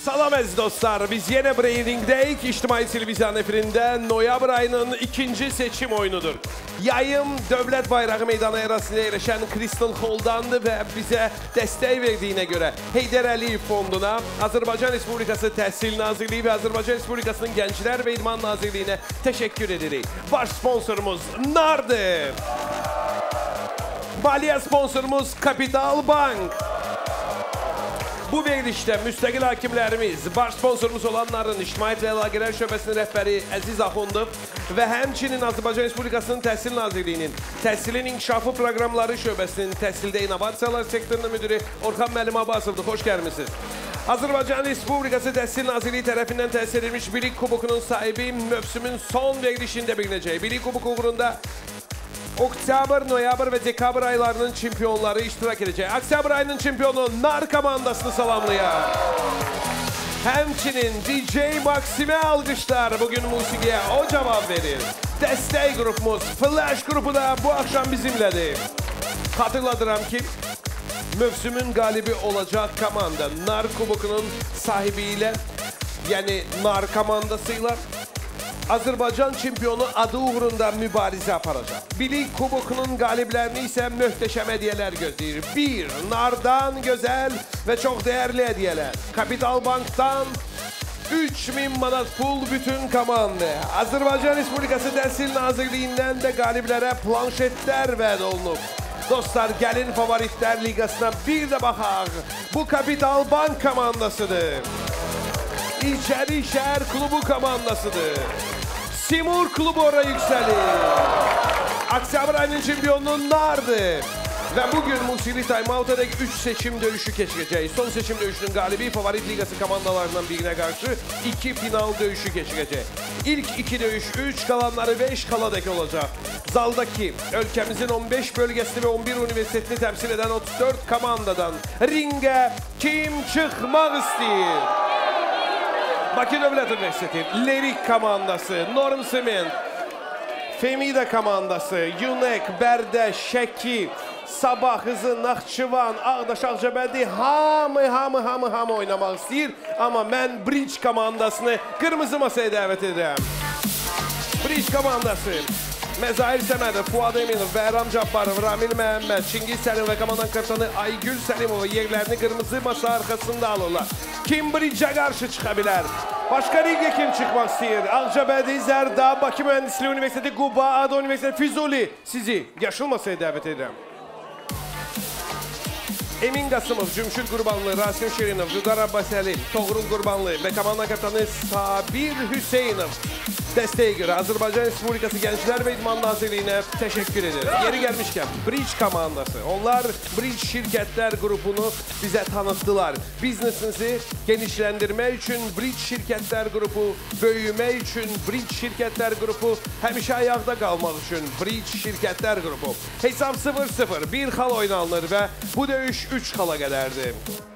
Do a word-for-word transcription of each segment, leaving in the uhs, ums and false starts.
Salam əziz dostlar, biz yenə Breyring'dəyik. İctimai Televiziyanın efirində noyabr ayının ikinci seçim oyunudur. Yayım Dövlət Bayrağı Meydanı ərazisində yerləşən Crystal Hall'dandır və bizə dəstək verdiyinə görə Heydər Əliyev Fonduna, Azərbaycan Respublikası Təhsil Nazirliyi və Azərbaycan Respublikasının Gənclər və İdman Nazirliyinə təşəkkür edirik. Baş sponsorumuz Nardır. Maliyyə sponsorumuz Kapital Bank. Bu verilişdə müstəqil hakimlərimiz, baş sponsorumuz olanların İctimaiyyət və Əlaqələr Şöbəsinin rəhbəri Əziz Axundov və həmçinin Azərbaycan Respublikasının Təhsil Nazirliyinin Təhsilin İnkişafı Proqramları Şöbəsinin Təhsildə İnnovasiyalar sektorunun müdürü Orxan Müəllim Abbasovdur. Xoş gəlmişsiniz. Azərbaycan Respublikası Təhsil Nazirliyi tərəfindən təsis edilmiş Bilik Kubokunun sahibi mövsümün son verilişində bilinəcək. Bilik Kuboku uğrunda oktyabr, noyabr və dekabr aylarının çempionları iştirak edəcək. Oktyabr ayının çempionu Nar komandasını salamlayar. Həmçinin D J Maksim'e alqışlar. Bugün musiqiyə o cavab verir. Dəstək qrupumuz Flash qrupu da bu axşam bizimlədir. Xatırladıram ki, mövsümün qalibi olacaq komanda Nar kubokunun sahibi ilə, yəni Nar komandasıyla Azərbaycan çempionu adı uğrunda mübarizə aparacaq. Bilik kubokunun qaliblərini isə möhtəşəm hədiyyələr gözləyir. Bir, Nardan gözəl və çox dəyərli hədiyyələr. Kapital Bank'dan üç min manat pul bütün komanda. Azərbaycan Respublikası Təhsil Nazirliyindən də qaliblərə planşetlər vəd olunub. Dostlar, gəlin favoritlər liqasına bir də baxaq. Bu Kapital Bank komandasıdır. İçəri Şəhər klubu komandasıdır. Simur klubu oraya yüksəlir. Oktyabr ayının çempionu Nardır. Və bugün musiqili time-out'a dək üç seçim döyüşü keçirəcək. Son seçim döyüşünün qalibi favorit liqası komandalarından birinə qarşı iki final döyüşü keçirəcək. İlk iki döyüş üç, qalanları beş kala dək olacaq. Zaldakı ölkəmizin on beş bölgəsini və on bir universitetini təmsil edən otuz dörd komandadan ringə kim çıxmaq istəyir? Bakı Dövlət Universiteti, Lerik komandası, Norm Sement, Femida komandası, Yunek, Bərdə, Şəki, Sabah Hızı, Naxçıvan, Ağdaş, Ağcabədi hamı, hamı, hamı, hamı oynamaq istəyir. Amma mən Bridge komandasını qırmızı masaya dəvət edirəm. Bridge komandası, Məzahir Səmədov, Fuad Eminov, Bəhram Cabbarov, Ramil Məhəmməd, Çingiz Səlim və komandanın kapitanı Aygül Səlimova yerlərini qırmızı masa arxasında alırlar. Kim Bridge-ə qarşı çıxa bilər? Başqa ringə kim çıxmaq istəyir? Ağcabədi, Zərda, Bakı Mühəndisliyi Universiteti, Quba, Ada Universiteti, Füzuli. Sizi yaşıl masaya dəvət edirəm. Emin Qasımov, Cümşüd Qurbanlı, Rasim Şirinov, Vüqar Abbasəli, Toğrul Qurbanlı və komandanın kapitanı Sabir Hüseynov dəstəyə görə Azərbaycan Respublikası Gənclər və İdman Nazirliyinə təşəkkür edir. Yeri gəlmişkən, Bridge komandası. Onlar Bridge şirkətlər qrupunu bizə tanıtdılar. Biznesinizi genişləndirmək üçün Bridge şirkətlər qrupu, böyümək üçün Bridge şirkətlər qrupu, həmişə ayaqda qalmaq üçün Bridge şirkətlər qrupu. Hesab sıfır sıfır, bir xal oynanılır və bu döyüş üç xala qədərdir.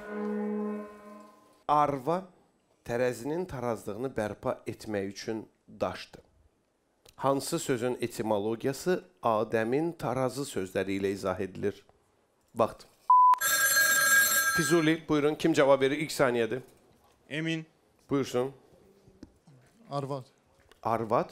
Arva tərəzinin tarazlığını bərpa etmək üçün daşdır. Hansı sözün etimologiyası Adəmin tarazı sözləri ilə izah edilir? Vaxt. Füzuli, buyurun. Kim cavab verir? İlk saniyədir. Emin. Buyursun. Arvad. Arvad.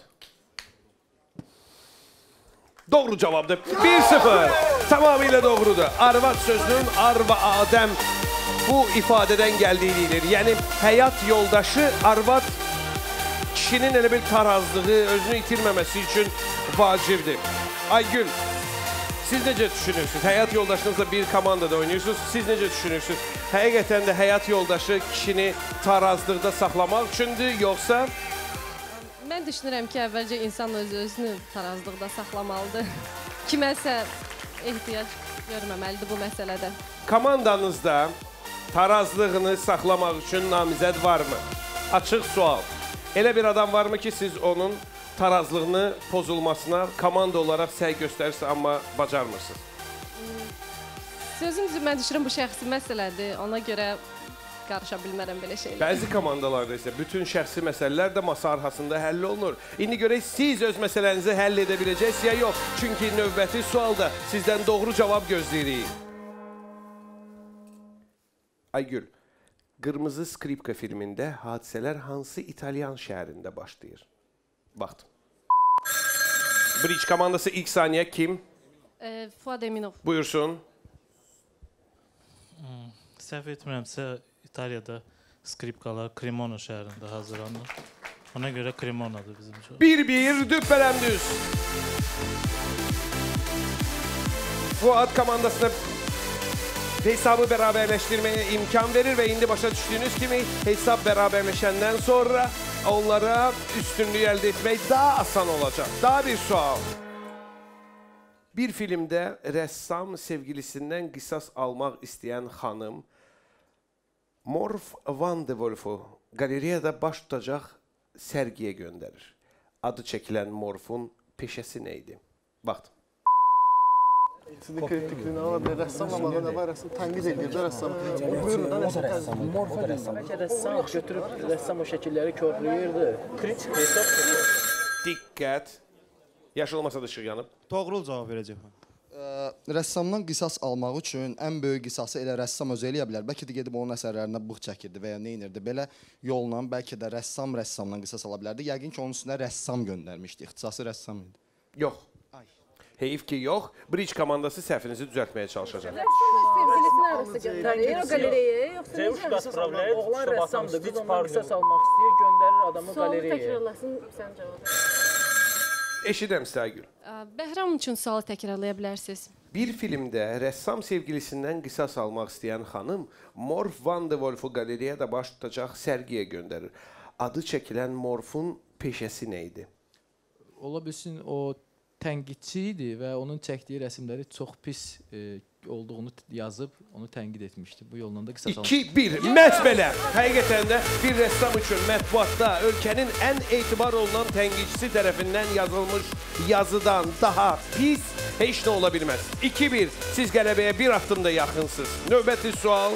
Doğru cavabdır. bir sıfır. Tamamilə doğrudur. Arvad sözünün arva Adəm bu ifadədən gəldiyi deyilir. Yəni, həyat yoldaşı arvad kişinin elə bir tarazlığı, özünü itirməməsi üçün vacibdir. Aygül, siz necə düşünürsünüz? Həyat yoldaşınızla bir komandada oynuyorsunuz. Siz necə düşünürsünüz? Həqiqətən də həyat yoldaşı kişini tarazlıqda saxlamaq üçündür, yoxsa? Mən düşünürəm ki, əvvəlcə insan öz-özünü tarazlıqda saxlamalıdır. Kiməsə ehtiyac görməməlidir bu məsələdə. Komandanızda tarazlığını saxlamaq üçün namizəd varmı? Açıq sual. Elə bir adam varmı ki, siz onun tarazlığını pozulmasına komanda olaraq səy göstərirsə, amma bacarmırsınız? Sözüm düzü, mən düşünürəm bu şəxsi məsələdir. Ona görə qarışa bilmərəm belə şeylər. Bəzi komandalarda isə bütün şəxsi məsələlər də masa arxasında həll olunur. İndi görək, siz öz məsələnizi həll edə biləcəksiniz ya yox. Çünki növbəti sualda sizdən doğru cavab gözləyirik. Aygül, Qırmızı Skripka filmində hadisələr hansı İtalyan şəhərində başlayır? Vaxt. Bridge komandası ilk saniyə kim? E, Fuad Eminov. Buyursun. Hmm, səhv etmirəmsə İtaliyada skripkalar Cremona şəhərində hazırlanır. Ona görə Cremona'dır bizim üçün. Bir bir düppələndüz. Fuad komandasına hesabı beraberleştirmeye imkan verir ve indi başa düştüğünüz gibi hesap beraberleşenden sonra onlara üstünlüğü elde etmek daha asan olacak. Daha bir sual. Bir filmde ressam sevgilisinden qisas almaq istəyən xanım Morf Van de Wolf'u galeriyada baş tutacaq sərgiyə göndərir. Adı çəkilən Morf'un peşəsi neydi? Vaxt. Sizin kritikliğini alabilir. Ressamlamadan ne var? Ressam tənqid edir də ressam. Buyurun da ressam. Morfa ressam. Bəlkə ressam götürüb ressam o şəkilləri körləyirdi. Kritik hesab. Diqqət. Yaş olmasa da ışıq yanıb. Doğru cavab verəcəm. Rəssamdan qisas almaq üçün ən böyük qisası elə rəssam özü eləyə bilər. Bəlkə də gedib onun əsərlərinə bığ çəkirdi və ya nə edirdi. Belə yolla bəlkə də rəssam rəssamdan qisas ala bilərdi. Yəqin ki, onun üstünə rəssam göndərmişdi. İxtisası rəssam idi. Yox. Heyif ki, yox. Bridge komandası səhvinizi düzəltməyə çalışacaq. Sevgilisini arası göndərir o qalereyaya, yoxsa Девушка отправляет, oğlan чтобы rəssamdır, qız отомстить ondan парню. qisas almaq istəyir, göndərir adamı sualı qalereyaya. təkrarlasın, sən cavab ver. Eşidəm Sərgül. E, Bəhram üçün sualı təkrarlaya bilərsiniz. Bir filmdə rəssam sevgilisindən qisas almaq istəyən xanım Morf Van de Wolf'u galeriyada baş tutacaq sərgiyə göndərir. Adı çəkilən Morf'un peşəsi nə idi? Ola bilsin o tənqidçi idi və onun çəkdiyi rəsmləri çox pis e, olduğunu yazıb onu tənqid etmişdi. Bu yolla da qisas almışdı. iki bir. Məhz belə. Həqiqətən də bir rəssam üçün mətbuatda ölkənin ən etibar olunan tənqidçisi tərəfindən yazılmış yazıdan daha pis heç nə ola bilməz. iki bir. Siz qələbəyə bir addım da yaxınsınız. Növbəti sual.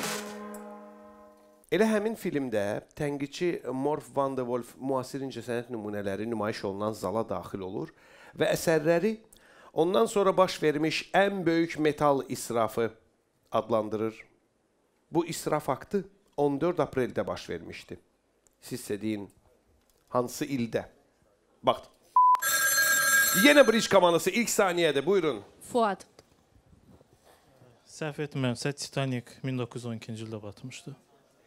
Elə həmin filmdə tənqidçi Morf Van de Wolf müasir incəsənət nümunələri nümayiş olunan zala daxil olur və əsərləri ondan sonra baş vermiş ən böyük metal israfı adlandırır. Bu israf aktı on dörd apreldə baş vermişdi. Sizsə deyin, hansı ildə? Vaxt. Yenə Bridge komandası ilk saniyədə, buyurun. Fuad. Səhv etmirəmsə Titanic min doqquz yüz on ikinci ildə batmışdı.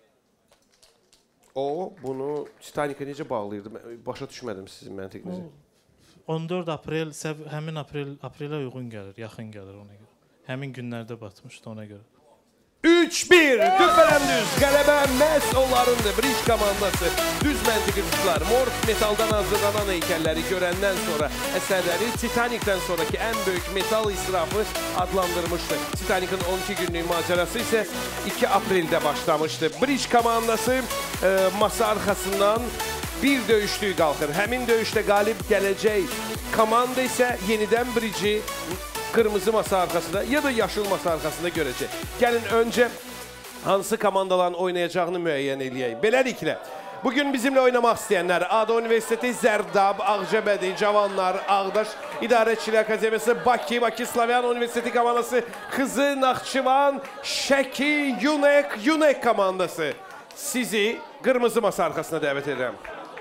O, bunu Titanic'ə necə bağlayırdı? Başa düşmədim sizin məntiqinizi. on dörd aprel səv həmin aprel aprelə uyğun gəlir, yaxın gəlir ona görə. Həmin günlərdə batmışdı ona görə. üç bir. Düppələndüz. Qələbə məhz onlarındır. Bridge komandası düz məntiqi tutdular. Morf metaldan hazırlanan heykəlləri görəndən sonra əsərləri Titanic'dən sonraki ən böyük metal israfı adlandırmışdı. Titanic'in on iki günlük macerası isə iki apreldə başlamışdı. Bridge komandası e, masa arxasından bir döyüşlüyü qalxır. Həmin döyüşdə qalib gələcək komanda isə yenidən Bridge'i kırmızı masa arkasında ya da yaşıl masa arkasında görəcək. Gəlin öncə hansı komandaların oynayacağını müəyyən eləyək. Beləliklə, bugün bizimlə oynamaq istəyənlər A D A Universiteti, Zərdab, Ağcabədi, Cavanlar, Ağdaş, İdarəçilik Akademiyası, Bakı, Bakı Slavyan Universiteti komandası, Xızı, Naxçıvan, Şəki, Yunek, Yunek komandası. Sizi kırmızı masa arkasına dəvət edirəm.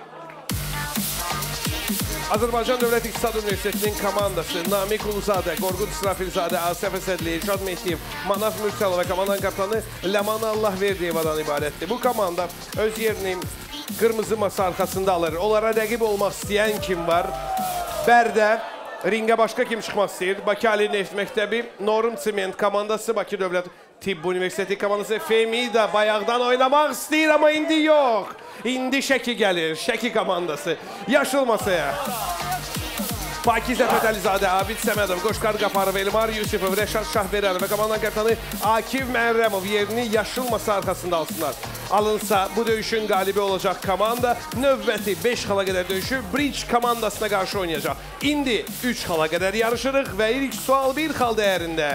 Azərbaycan Dövlət İqtisad Universitetinin komandası Namiq Uluzadə, Qorqud İsrafilzadə, Asif Əsədli, İrşad Mehdiyev, Manaf Mürsəlov və komandanın kaptanı Ləman Allahverdiyevadan ibarətdir. Bu komanda öz yerini kırmızı masa arkasında alır. Onlara rəqib olmaq istəyən kim var? Bərdə, ringə başqa kim çıxmaq istəyir? Bakı Ali Neft Məktəbi, Norum Sement komandası, Bakı Dövlət Tibb Universiteti komandası, Femida bayaqdan oynamaq istəyir, amma indi yox. İndi Şəki gəlir, Şəki komandası. Yaşıl masaya. Pakizə Fətəlizadə, Abid Səmədov, Qoşqar Qafarov, Elmar Yusifov, Rəşad Şahveryanov və komandanın kaptanı Akif Məhrəmov yerini yaşıl masa arkasında alsınlar. Alınsa bu döyüşün qalibi olacaq komanda növbəti beş xala qədər döyüşü Bridge komandasına qarşı oynayacaq. İndi üç xala qədər yarışırıq və ilk sual bir xal dəyərində.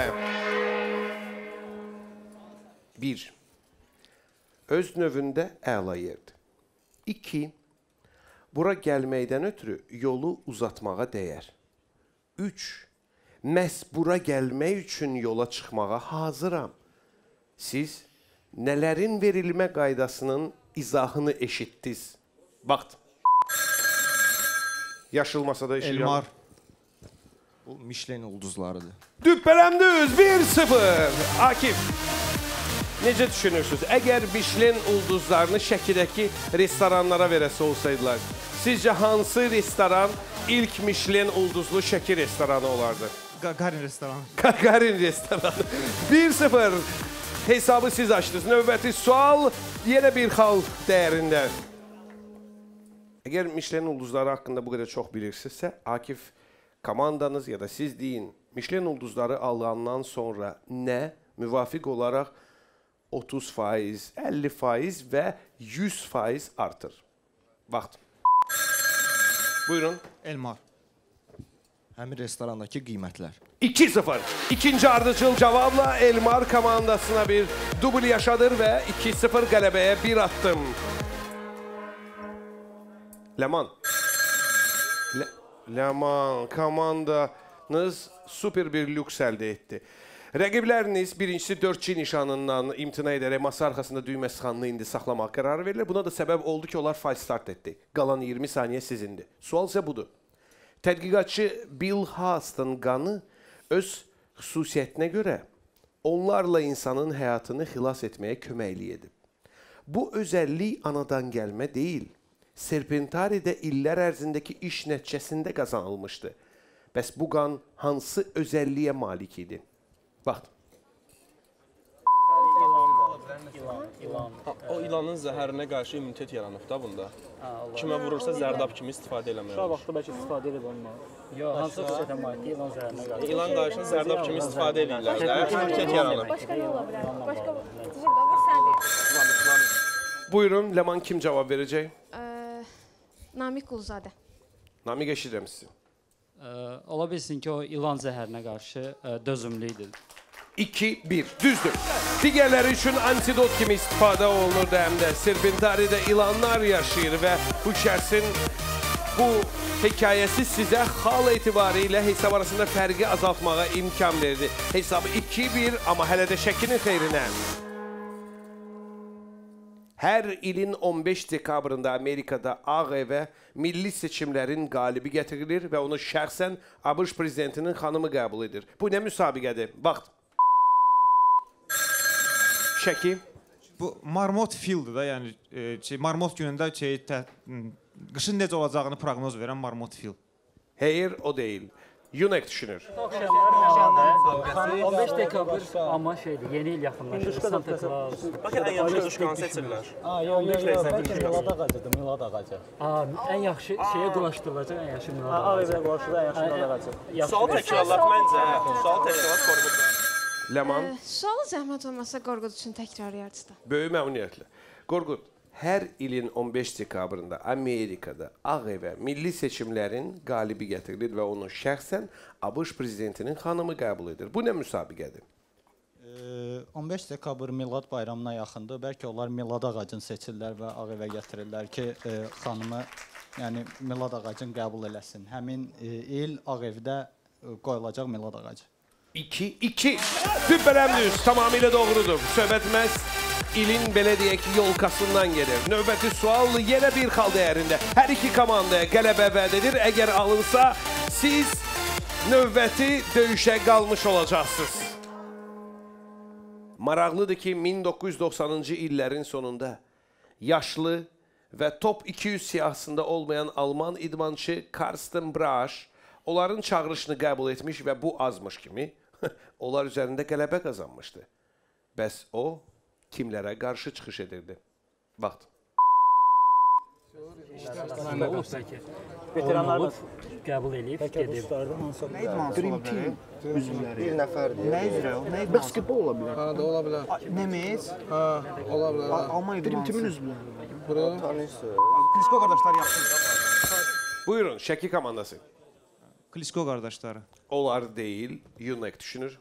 bir. Öz növündə əla yerdir. iki. Bura gəlməkdən ötürü yolu uzatmağa dəyər. üç. Məhz bura gəlmək üçün yola çıxmağa hazıram. Siz nələrin verilmə qaydasının izahını eşitdiniz? Vaxt. Yaşıl masada işləyən. Elmar. Bu Michelin ulduzlarıdır. Düppələmdüz bir sıfır. Akif, necə düşünürsünüz? Əgər Michelin ulduzlarını Şəkidəki restoranlara verəsi olsaydılar, sizcə hansı restoran ilk Michelin ulduzlu Şəki restoranı olardı? Gagarin restoranı. Gagarin restoranı. bir sıfır. Hesabı siz açdınız. Növbəti sual yenə bir xal dəyərində. Əgər Michelin ulduzları haqqında bu qədər çox bilirsinizsə, Akif, komandanız ya da siz deyin, Michelin ulduzları alandan sonra nə müvafiq olaraq otuz faiz, əlli faiz və yüz faiz artır? Vaxt. Buyurun. Elmar. Həmin restorandakı qiymətlər. iki sıfır. İkinci ardıcıl cavabla Elmar komandasına bir dubl yaşadır və iki sıfır qələbəyə bir attım. Ləman. Le Ləman komandanız super bir lüks əldə etdi. Rəqibləriniz birincisi dördçü nişanından imtina edərək masa arxasında düymə sıxanını indi saxlamaq qərarı verilir. Buna da səbəb oldu ki, onlar fal start etdi. Qalan iyirmi saniyə sizindir. Sual isə budur. Tədqiqatçı Bill Haas'ın qanı öz xüsusiyyətinə görə onlarla insanın həyatını xilas etməyə köməklik edib. Bu özəllik anadan gəlmə deyil. Serpentaridə illər ərzindəki iş nəticəsində qazanılmışdı. Bəs bu qan hansı özəlliyə malik idi? Vaxt. O ilanın zəhərinə qarşı immunitet yaranıb da bunda. Kimə vurursa zərdab kimi istifadə eləmək. Uşaq vaxtı bəlkə istifadə edib onunla. Yox, hansı xüsusiyyətə malikdir ilan zəhərinə qarşı? İlan qarşısında zərdab kimi istifadə edirlər də, immunitet yaranıb. Başqa nə ola bilər? Başqa burada vur sən deyir. Buyurun, Ləman kim cavab verəcək? Namiq Quluzadə. Namiq eşidirəm sizi. Ola bilsin ki, o ilan zəhərinə qarşı dözümlüydür. iki bir. Düzdür. Digərləri üçün antidot kimi istifadə olunurdu həm də. Serpentaridə ilanlar yaşayır və bu şəxsin bu hekayəsi sizə xal etibarı hesab arasında fərqi azaltmağa imkan verdi. Hesabı iki bir, amma hələ də Şəkinin xeyrinə. Hər ilin on beş dekabrında Amerikada Ağ Evə milli seçimlərin qalibi gətirilir və onu şəxsən ABŞ prezidentinin xanımı qəbul edir. Bu nə müsabiqədir? Vaxt. Şəki. Bu marmot fildir da, yəni e, şey, marmot günündə şey, tə, qışın necə olacağını proqnoz verən marmot fil. Hayır, o deyil. Yunek düşünür. on beş dekabr amma şeydir, yeni il yaxınlaşır. Santa Claus. Baxın, ən yaxşı quşqanı seçirlər. Aa, yox, yox, yox, bəlkə milad ağacıdır, milad ağacı. Aa, ən yaxşı şeyə qulaşdırılacaq, ən yaxşı milad ağacı. Aa, evə qulaşdırılacaq, ən yaxşı milad ağacı. Sual təkrarlat məncə, sual təkrarlat Qorqud. Ləman. Sualı zəhmət olmasa Qorqud üçün təkrarlayardısı da. Böyük məmnuniyyətlə. Qorqud, hər ilin on beş dekabrında Amerikada Ağ Evə milli seçimlərin qalibi gətirilir və onu şəxsən ABŞ prezidentinin xanımı qəbul edir. Bu nə müsabiqədir? on beş dekabr Milad bayramına yaxındır. Bəlkə onlar Milad ağacını seçirlər və Ağ Evə gətirirlər ki, e, xanımı, yəni Milad ağacını qəbul eləsin. Həmin e, il Ağ Evdə e, qoyulacaq Milad ağacı. iki iki. Düppələmdüz, tamamilə doğrudur. Söhbət məhz ilin belə deyək ki, yolkasından gelir. Növbəti sual yenə bir xal dəyərində. Hər iki komandaya qələbə vəd edir. Əgər alınsa, siz növbəti döyüşə qalmış olacaqsınız. Maraqlıdır ki, min doqquz yüz doxsanıncı illərin sonunda yaşlı və top iki yüz siyahısında olmayan Alman idmançı Karsten Brasch onların çağırışını qəbul etmiş və bu azmış kimi onlar üzərində qələbə qazanmışdı. Bəs o kimlərə qarşı çıxış edirdi? Vaxt. Veteranlar qəbul edib, gedib. Dream Team üzvləri. Bir nəfərdir. Nə üzrə o? Nə basketbol ola bilər? Ha, da ola bilər. Nemes? Ha, ola bilər. Almanya Dream Team üzvləri. Bura. Tanıyırsınız. Klisko qardaşlar yaxşı. Buyurun, Şəki komandası. Klisko qardaşları. Onlar deyil, Yunek düşünür.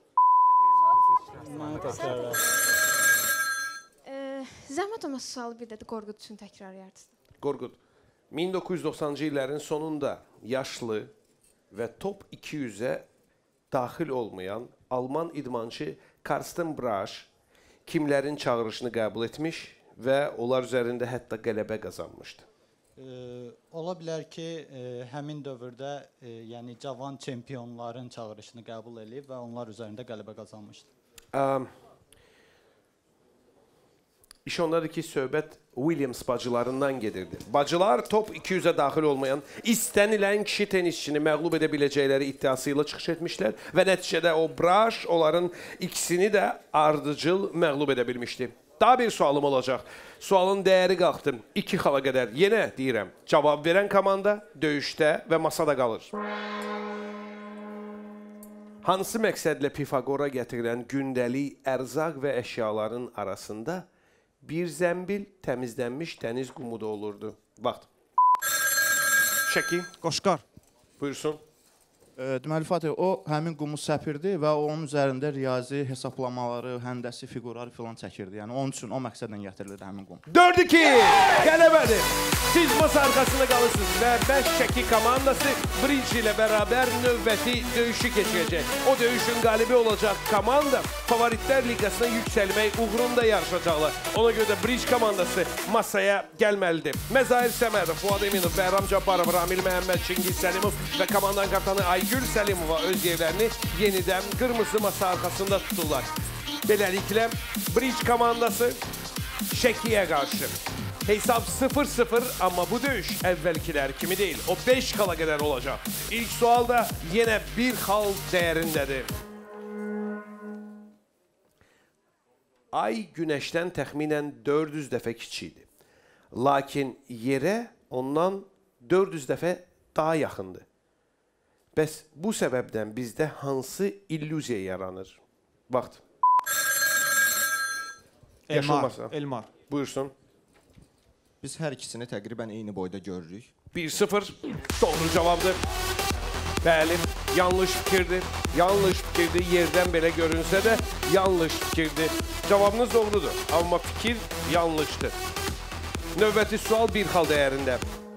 Zəhmət olmasa sualı bir də də Qorqud üçün təkrarlayardısı. Qorqud, min doqquz yüz doxsanıncı illərin sonunda yaşlı və top iki yüzə daxil olmayan Alman idmançı Karsten Brasch kimlərin çağırışını qəbul etmiş və onlar üzərində hətta qələbə qazanmışdı? E, ola bilər ki, e, həmin dövrdə e, yəni cavan çempionların çağırışını qəbul edib və onlar üzərində qələbə qazanmışdı. Um, İş ondadır ki, söhbət Williams bacılarından gedirdi. Bacılar top iki yüzə daxil olmayan istənilən kişi tenisçini məğlub edə biləcəkləri iddiası ilə çıxış etmişlər və nəticədə o Braş onların ikisini də ardıcıl məğlub edə bilmişdi. Daha bir sualım olacaq. Sualın dəyəri qalxdı. İki xala qədər. Yenə deyirəm, cavab verən komanda döyüşdə və masada qalır. Hansı məqsədlə Pifagora gətirilən gündəlik ərzaq və əşyaların arasında bir zəmbil təmizlənmiş dəniz qumu da olurdu? Vaxt. Şəki. Qoşqar. Buyursun. E, deməli, Fatih, o həmin qumu səpirdi və onun üzərində riyazi hesablamaları, həndəsi, fiqurları filan çəkirdi. Yəni, onun üçün o məqsədlə gətirilirdi həmin qum. dörd iki qələbədir. Siz masa arxasında qalırsınız və beş Şəki komandası Bridge ilə bərabər növbəti döyüşü keçəcək. O döyüşün qalibi olacaq komanda Favoritlər Liqasına yüksəlmək uğrunda yarışacaqlar. Ona görə də Bridge komandası masaya gəlməlidir. Məzahir Səmədov, Fuad Eminov, Bəhram Cabbarov, Ramil Məhəmməd, Çingiz Səlimov və komandanın kaptanı Aygül Səlimova öz yerlərini yenidən qırmızı masa arxasında tuturlar. Beləliklə, Bridge komandası Şəkiyə qarşı. Hesab sıfır sıfır, amma bu döyüş əvvəlkilər kimi deyil. O beş xala qədər olacaq. İlk sual da yenə bir xal dəyərindədir. Ay günəşdən təxminən dörd yüz dəfə kiçikdir. Lakin yerə ondan dörd yüz dəfə daha yaxındır. Bəs bu səbəbdən bizdə hansı illüziya yaranır? Vaxt. Elmar. Elmar. Buyursun. Biz hər ikisini təqribən eyni boyda görürük. bir sıfır. Doğru cavabdır. Bəli, yanlış fikirdir. Yanlış fikirdir. Yerdən belə görünsə də yanlış fikirdir. Cavabınız doğrudur. Amma fikir yanlışdır. Növbəti sual bir xal dəyərində.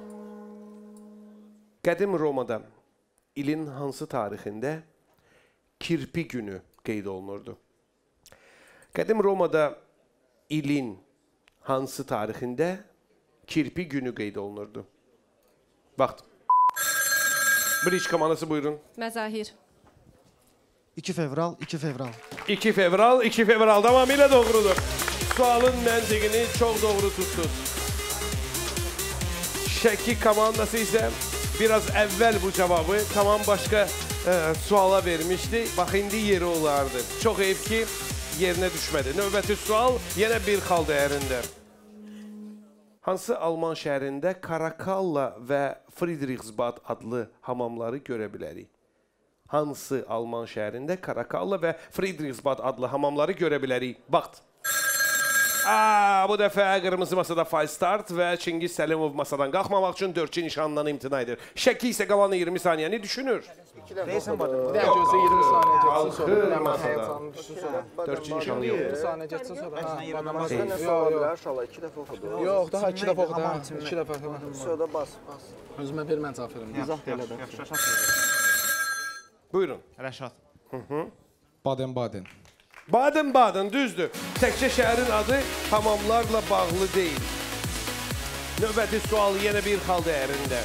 Qədim Romada ilin hansı tarixində kirpi günü qeyd olunurdu? Qədim Romada ilin hansı tarixində kirpi günü qeyd olunurdu? Vaxt. Bridge komandası buyurun. Məzahir. iki fevral, iki fevral. iki fevral, iki fevral tamamilə doğrudur. Sualın məntiqini çox doğru tutdunuz. Şəki komandası isə biraz əvvəl bu cavabı tamam başqa e, suala vermişdi. Bax, indi yeri olardı. Çox eyib ki, yerinə düşmədi. Növbəti sual yenə bir xal dəyərində. Hansı Alman şəhərində Karakalla və Friedrichsbad adlı hamamları görə bilərik? Hansı Alman şəhərində Karakalla və Friedrichsbad adlı hamamları görə bilərik? Vaxt. Aa, bu dəfə qırmızı masada five start və Çingiz Səlimov masadan qalxmamaq üçün dördçü nişandan imtina edir. Şəki isə qalanı iyirmi saniyəni düşünür. Deyəsən bax. Bir dənə gözə iyirmi saniyə keçsin sonra. Qalxır masada. dördçü nişanı yox. iyirmi saniyə keçsin sonra. Namazda nə sual olar? İnşallah iki dəfə oxudu. Yox, daha iki dəfə oxudu. iki dəfə. Sonra bas, bas. Özümə bir mən cavab verim. İzah belə də. Buyurun. Rəşad. Baden-Baden. Baden-Baden, düzdür. Təkcə şəhərin adı hamamlarla bağlı deyil. Növbəti sual yenə bir xal dəyərində.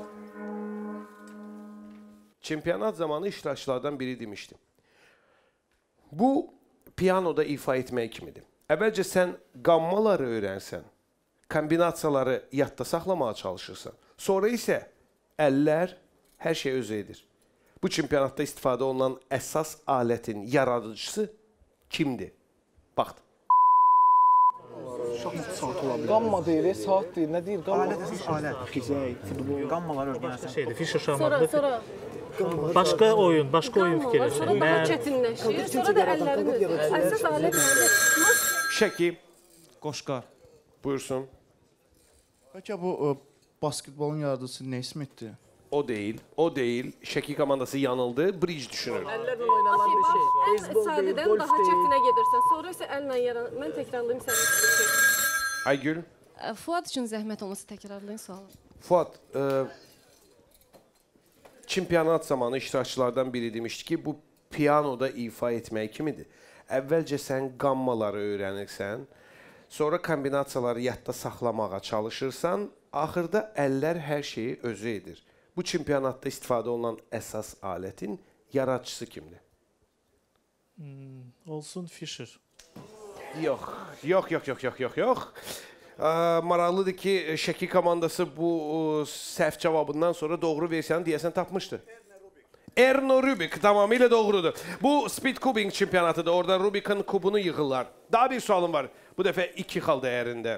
Çempionat zamanı iştirakçılardan biri demişdi. Bu, piyanoda ifa etmək kimidir. Əvvəlcə sən qammaları öyrənsən, kombinasiyaları yadda saxlamağa çalışırsan. Sonra isə əllər hər şey özü edir. Bu çempionatda istifadə olunan əsas alətin yaradıcısı kimdir? Vaxt. Saat ola bilər. Qamma deyir, saat deyir, nə deyir? Qamma. Alət əsas alət. Xizək, futbol. Qammalar öyrənəsən. Şeydir, fiş şahmatlı. Sonra, sonra. Başqa oyun, başqa oyun fikirləşir. Sonra daha çətinləşir, sonra da əllərin özü. Əsas alət nədir? Şəki. Qoşqar. Buyursun. Bəlkə bu ə, basketbolun yaradıcısı Neysmitdir? O deyil, o deyil. Şəki komandası yanıldı, Bridge düşünür. Əllərlə oynanan bir şey. Ən sadədən daha çətinə gedirsən. Sonra isə əllə yaran. Mən təkrarlayım sənin üçün. Aygül. Fuad üçün zəhmət olmasa təkrarlayın sualı. Fuad, e, çempionat zamanı iştirakçılardan biri demişdi ki, bu piyanoda ifa etmək kimidir. əvvəlcə sən qammaları öyrənirsən, sonra kombinasiyaları yadda saxlamağa çalışırsan, axırda əllər hər şeyi özü edir. Bu çempionatda istifadə olunan əsas alətin yaradıcısı kimdir? Hmm, olsun Fischer. Yox, yox, yox, yox, yox, yox, yox. Maraqlıdır ki, Şəki komandası bu səhv cavabından sonra doğru versiyanı deyəsən tapmışdı. Erno Rubik tamamilə doğrudur. Bu Speed Cubing çempionatıdır. Orada Rubik'in kubunu yığırlar. Daha bir sualım var. Bu dəfə iki xal dəyərində.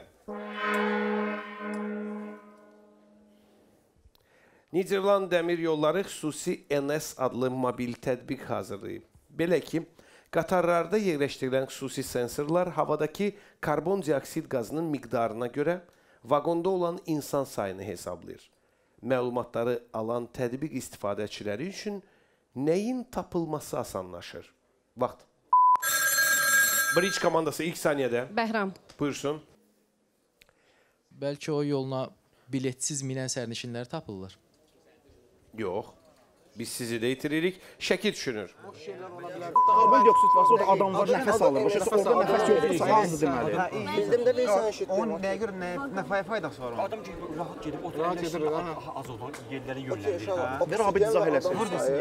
Niderland Dəmir Yolları xüsusi N S adlı mobil tətbiq hazırlayıb. Belə ki, qatarlarda yerləşdirilən xüsusi sensorlar havadakı karbon dioksid qazının miqdarına görə vaqonda olan insan sayını hesablayır. Məlumatları alan tətbiq istifadəçiləri üçün nəyin tapılması asanlaşır? Vaxt. Bridge komandası ilk saniyədə. Bəhram. Buyursun. Bəlkə o yoluna biletsiz minən sərnişinlər tapırlar. Yox. Biz sizi də itiririk. Şəki düşünür. Karbon dioksid varsa orada adam var, nəfəs alır. Orada nəfəs yoxdur, azdır deməli. Bildim də bir sən eşitdim. Onun nəyə görə, nə faydası var onun? Adam rahat gedib, oturur, azot yerləri yönləndirir. Bir abi izah eləsin.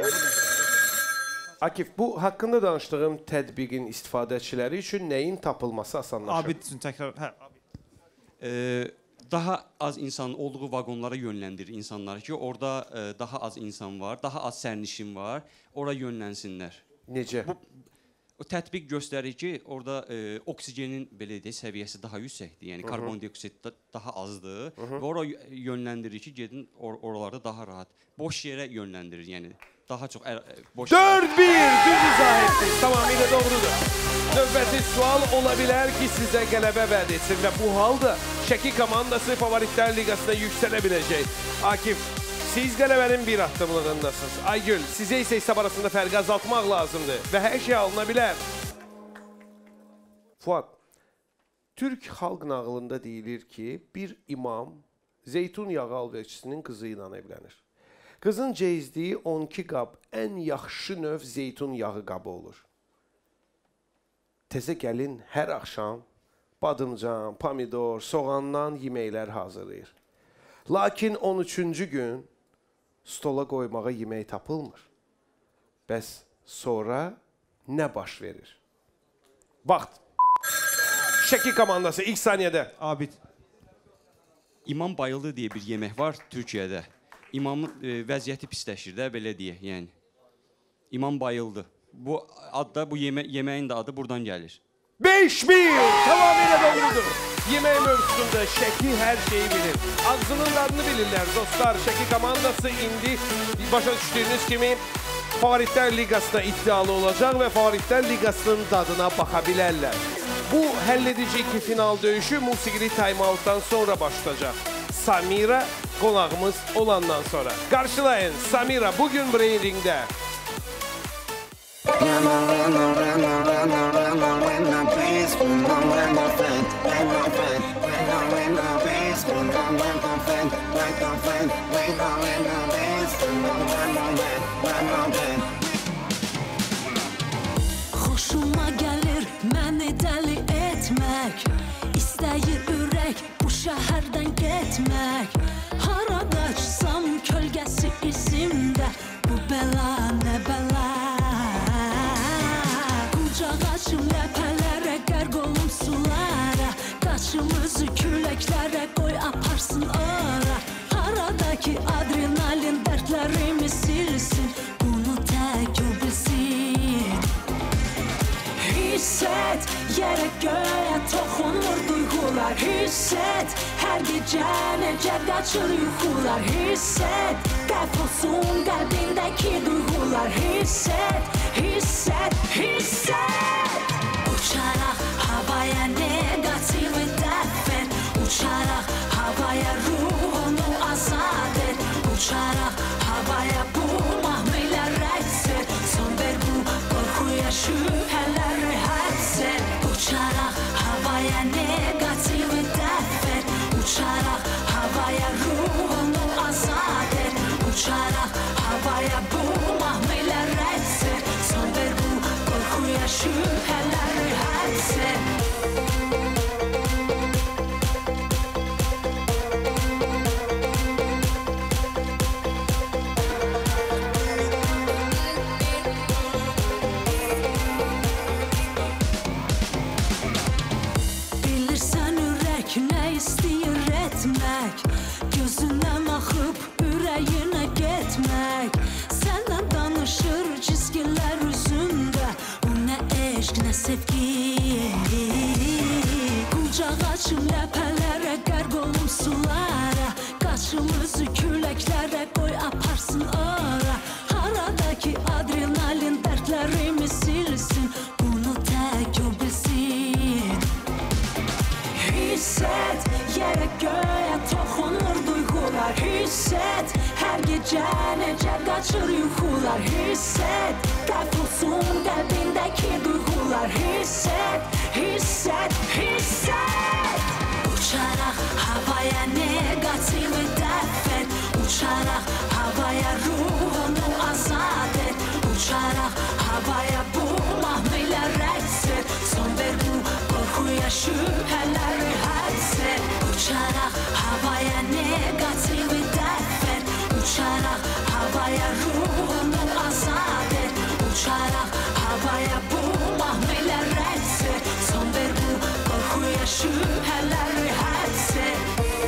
Akif, bu haqqında danışdığım tətbiqin istifadəçiləri üçün nəyin tapılması asanlaşır? Abid üçün təkrar, hə. Daha az insan olduğu vaqonlara yönləndirir insanları ki, orada e, daha az insan var, daha az sərnişin var, ora yönlənsinlər. Necə? Bu, o tətbiq göstərir ki, orada e, oksigenin belə deyək, səviyyəsi daha yüksəkdir, yəni karbon dioksid da, daha azdır. Hı -hı. Və ora yönləndirir ki, gedin or oralarda daha rahat. Boş yerə yönləndirir, yəni daha çox ə, boş dörd bir düz izah etdiniz, tamamilə doğrudur. Növbəti sual ola bilər ki, sizə qələbə vəd etsin və bu halda Şəki komandası Favoritlər Liqasına yüksələ biləcək. Akif, siz qələbənin bir addımlığındasınız. Aygül, sizə isə hesab arasında fərqi azaltmaq lazımdır və hər şey alına bilər. Fuad, Türk xalq nağılında deyilir ki, bir imam zeytun yağı alverçisinin qızı ilə evlənir. Qızın ceyizdiyi on iki qab ən yaxşı növ zeytun yağı qabı olur. Təzə gəlin hər axşam badımcan, pomidor, soğandan yeməklər hazırlayır. Lakin on üçüncü gün stola qoymağa yemək tapılmır. Bəs sonra nə baş verir? Vaxt. Şəki komandası ilk saniyədə. Abid. İmam bayıldı deyə bir yemək var Türkiyədə. İmamın e, vəziyyəti pisləşir də, belə deyək, yəni. İmam bayıldı. Bu adda, bu yeme yeməyin də adı buradan gəlir. beş bir! Tamamilə doğrudur. Yemək mövzusunda Şəki hər şeyi bilir. Ağzının adını bilirlər dostlar. Şəki komandası indi başa düşdüyünüz kimi Favoritlər Liqasına iddialı olacaq və Favoritlər Liqasının dadına baxa bilərlər. Bu həlledici iki final döyüşü musiqili time-outdan sonra başlayacaq. Samira qonağımız olandan sonra. Qarşılayın Samira bugün Brain Ring'də. Xoşuma gəlir məni dəli etmək, istəyir ürək bu şəhərdən getmək. Hara qaçsam kölgəsi izimdə, bu bəla nə bəla. Qucaq açım ləpələrə, qərq olum sulara, qaçım özü küləklərə, qoy aparsın ora. Haradakı adrenalin dərdlərimi silsin, bunu tək o bilsin. Hiss et, yerə göyə toxunur duyğular. Hiss et, hər gecə necə qaçır yuxular. Hiss et, qəlb olsun qəlbindəki duyğular. Hiss et, hiss et, hiss et. Uçaraq havaya negativi dəf et, uçaraq havaya ruhunu azad et, uçaraq havaya bu mahmilə rəqs et, son ver bu qorxuya şübhələri həbs et. Uçaraq havaya negativi dəf et, uçaraq havaya ruhunu azad et, uçaraq havaya bu mahmilə rəqs et, son ver bu qorxuya şübhələri qaçım ləpələrə, qərq olum sulara. Qaçım özü küləklərə, qoy aparsın ora. Haradakı adrenalin dərdlərimi silsin, bunu tək o bilsin. Hiss et, yerə göyə toxunur duyğular. Hiss et, hər gecə necə qaçır yuxular. Hiss et, qəlb olsun qəlbindəki duyğular. Hiss et, hiss et, hiss et. Uçaraq havaya negativi dəf et. Uçaraq havaya ruhunu azad et. Uçaraq havaya bu mahnıyla rəqs et. Son ver bu qorxuya, şübhələri həbs et. Uçaraq havaya negativi dəf et. Uçaraq havaya ruhunu azad et. Uçaraq havaya bu mahnıyla rəqs et. Son ver bu qorxuya, şübhələri həbs et.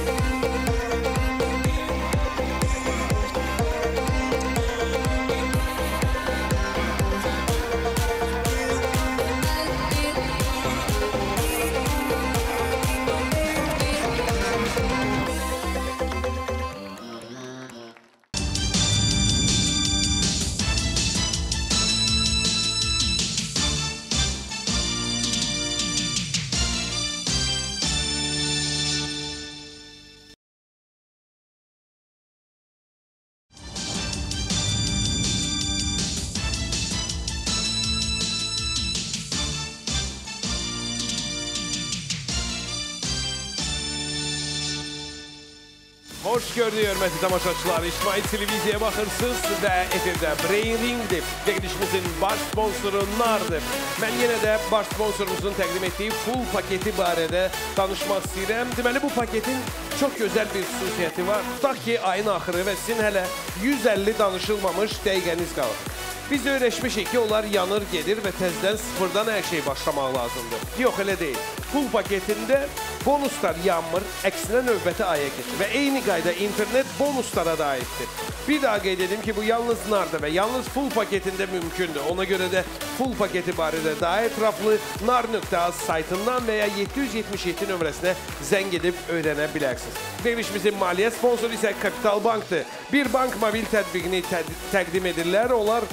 Hoş gördük hörmətli tamaşaçılar. İctimai televiziyaya baxırsınız və efirdə Brain Ring'dir. Verilişimizin baş sponsoru Nar'dır. Mən yenə də baş sponsorumuzun təqdim etdiyi full paketi barədə danışmaq istəyirəm. Deməli, bu paketin çox gözəl bir xüsusiyyəti var. Tutaq ki, ayın axırı və sizin hələ yüz əlli danışılmamış dəqiqəniz qalır. Biz öyrəşmişik ki, onlar yanır, gedir və təzədən sıfırdan hər şey başlamaq lazımdır. Yox, elə deyil. Full paketində bonuslar yanmır, əksinə növbəti aya keçir və eyni qayda internet bonuslara da aiddir. Bir daha qeyd edim ki, bu yalnız Nar'da və yalnız full paketində mümkündür. Ona görə də full paketi barədə daha ətraflı nar nöqtə az saytından və ya yeddi yüz yetmiş yeddi nömrəsinə zəng edib öyrənə bilərsiniz. Verilişimizin maliyyə sponsoru isə Kapital Bankdır. Bir bank mobil tətbiqini təqdim edirlər. Onlar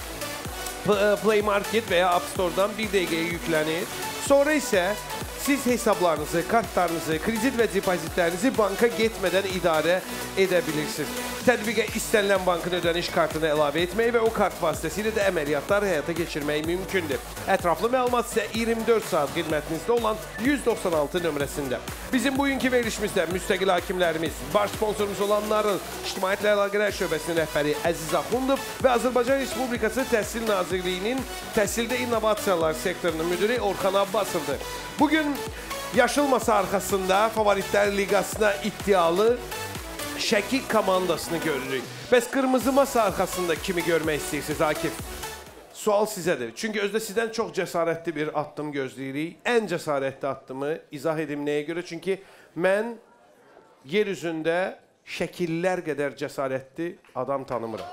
Play Market və ya App Store'dan bir dəqiqəyə yüklənir. Sonra isə siz hesablarınızı, kartlarınızı, kredit və depozitlərinizi banka getmədən idarə edə bilirsiniz. Tətbiqə istənilən bankın ödəniş kartını əlavə etmək və o kart vasitəsilə də əməliyyatlar həyata keçirmək mümkündür. Ətraflı məlumat isə iyirmi dörd saat xidmətinizdə olan yüz doxsan altı nömrəsində. Bizim bugünkü verilişimizdə müstəqil hakimlərimiz, baş sponsorumuz olan Narın İctimaiyyətlə Əlaqələr Şöbəsinin rəhbəri Əziz Axundov və Azərbaycan Respublikası Təhsil Nazirliyinin Təhsildə İnnovasiyalar sektorunun müdiri Orxan Abbasovdur. Bugün Yaşıl Masa arxasında Favoritlər Liqasına iddialı Şəki komandasını görürük. Bəs Qırmızı Masa arxasında kimi görmək istəyirsiniz, Akif? Sual sizədir. Çünki özdə sizdən çox cəsarətli bir addım gözləyirik. Ən cəsarətli addımı izah edim nəyə görə? Çünki mən yer üzündə şəkillər qədər cəsarətli adam tanımıram.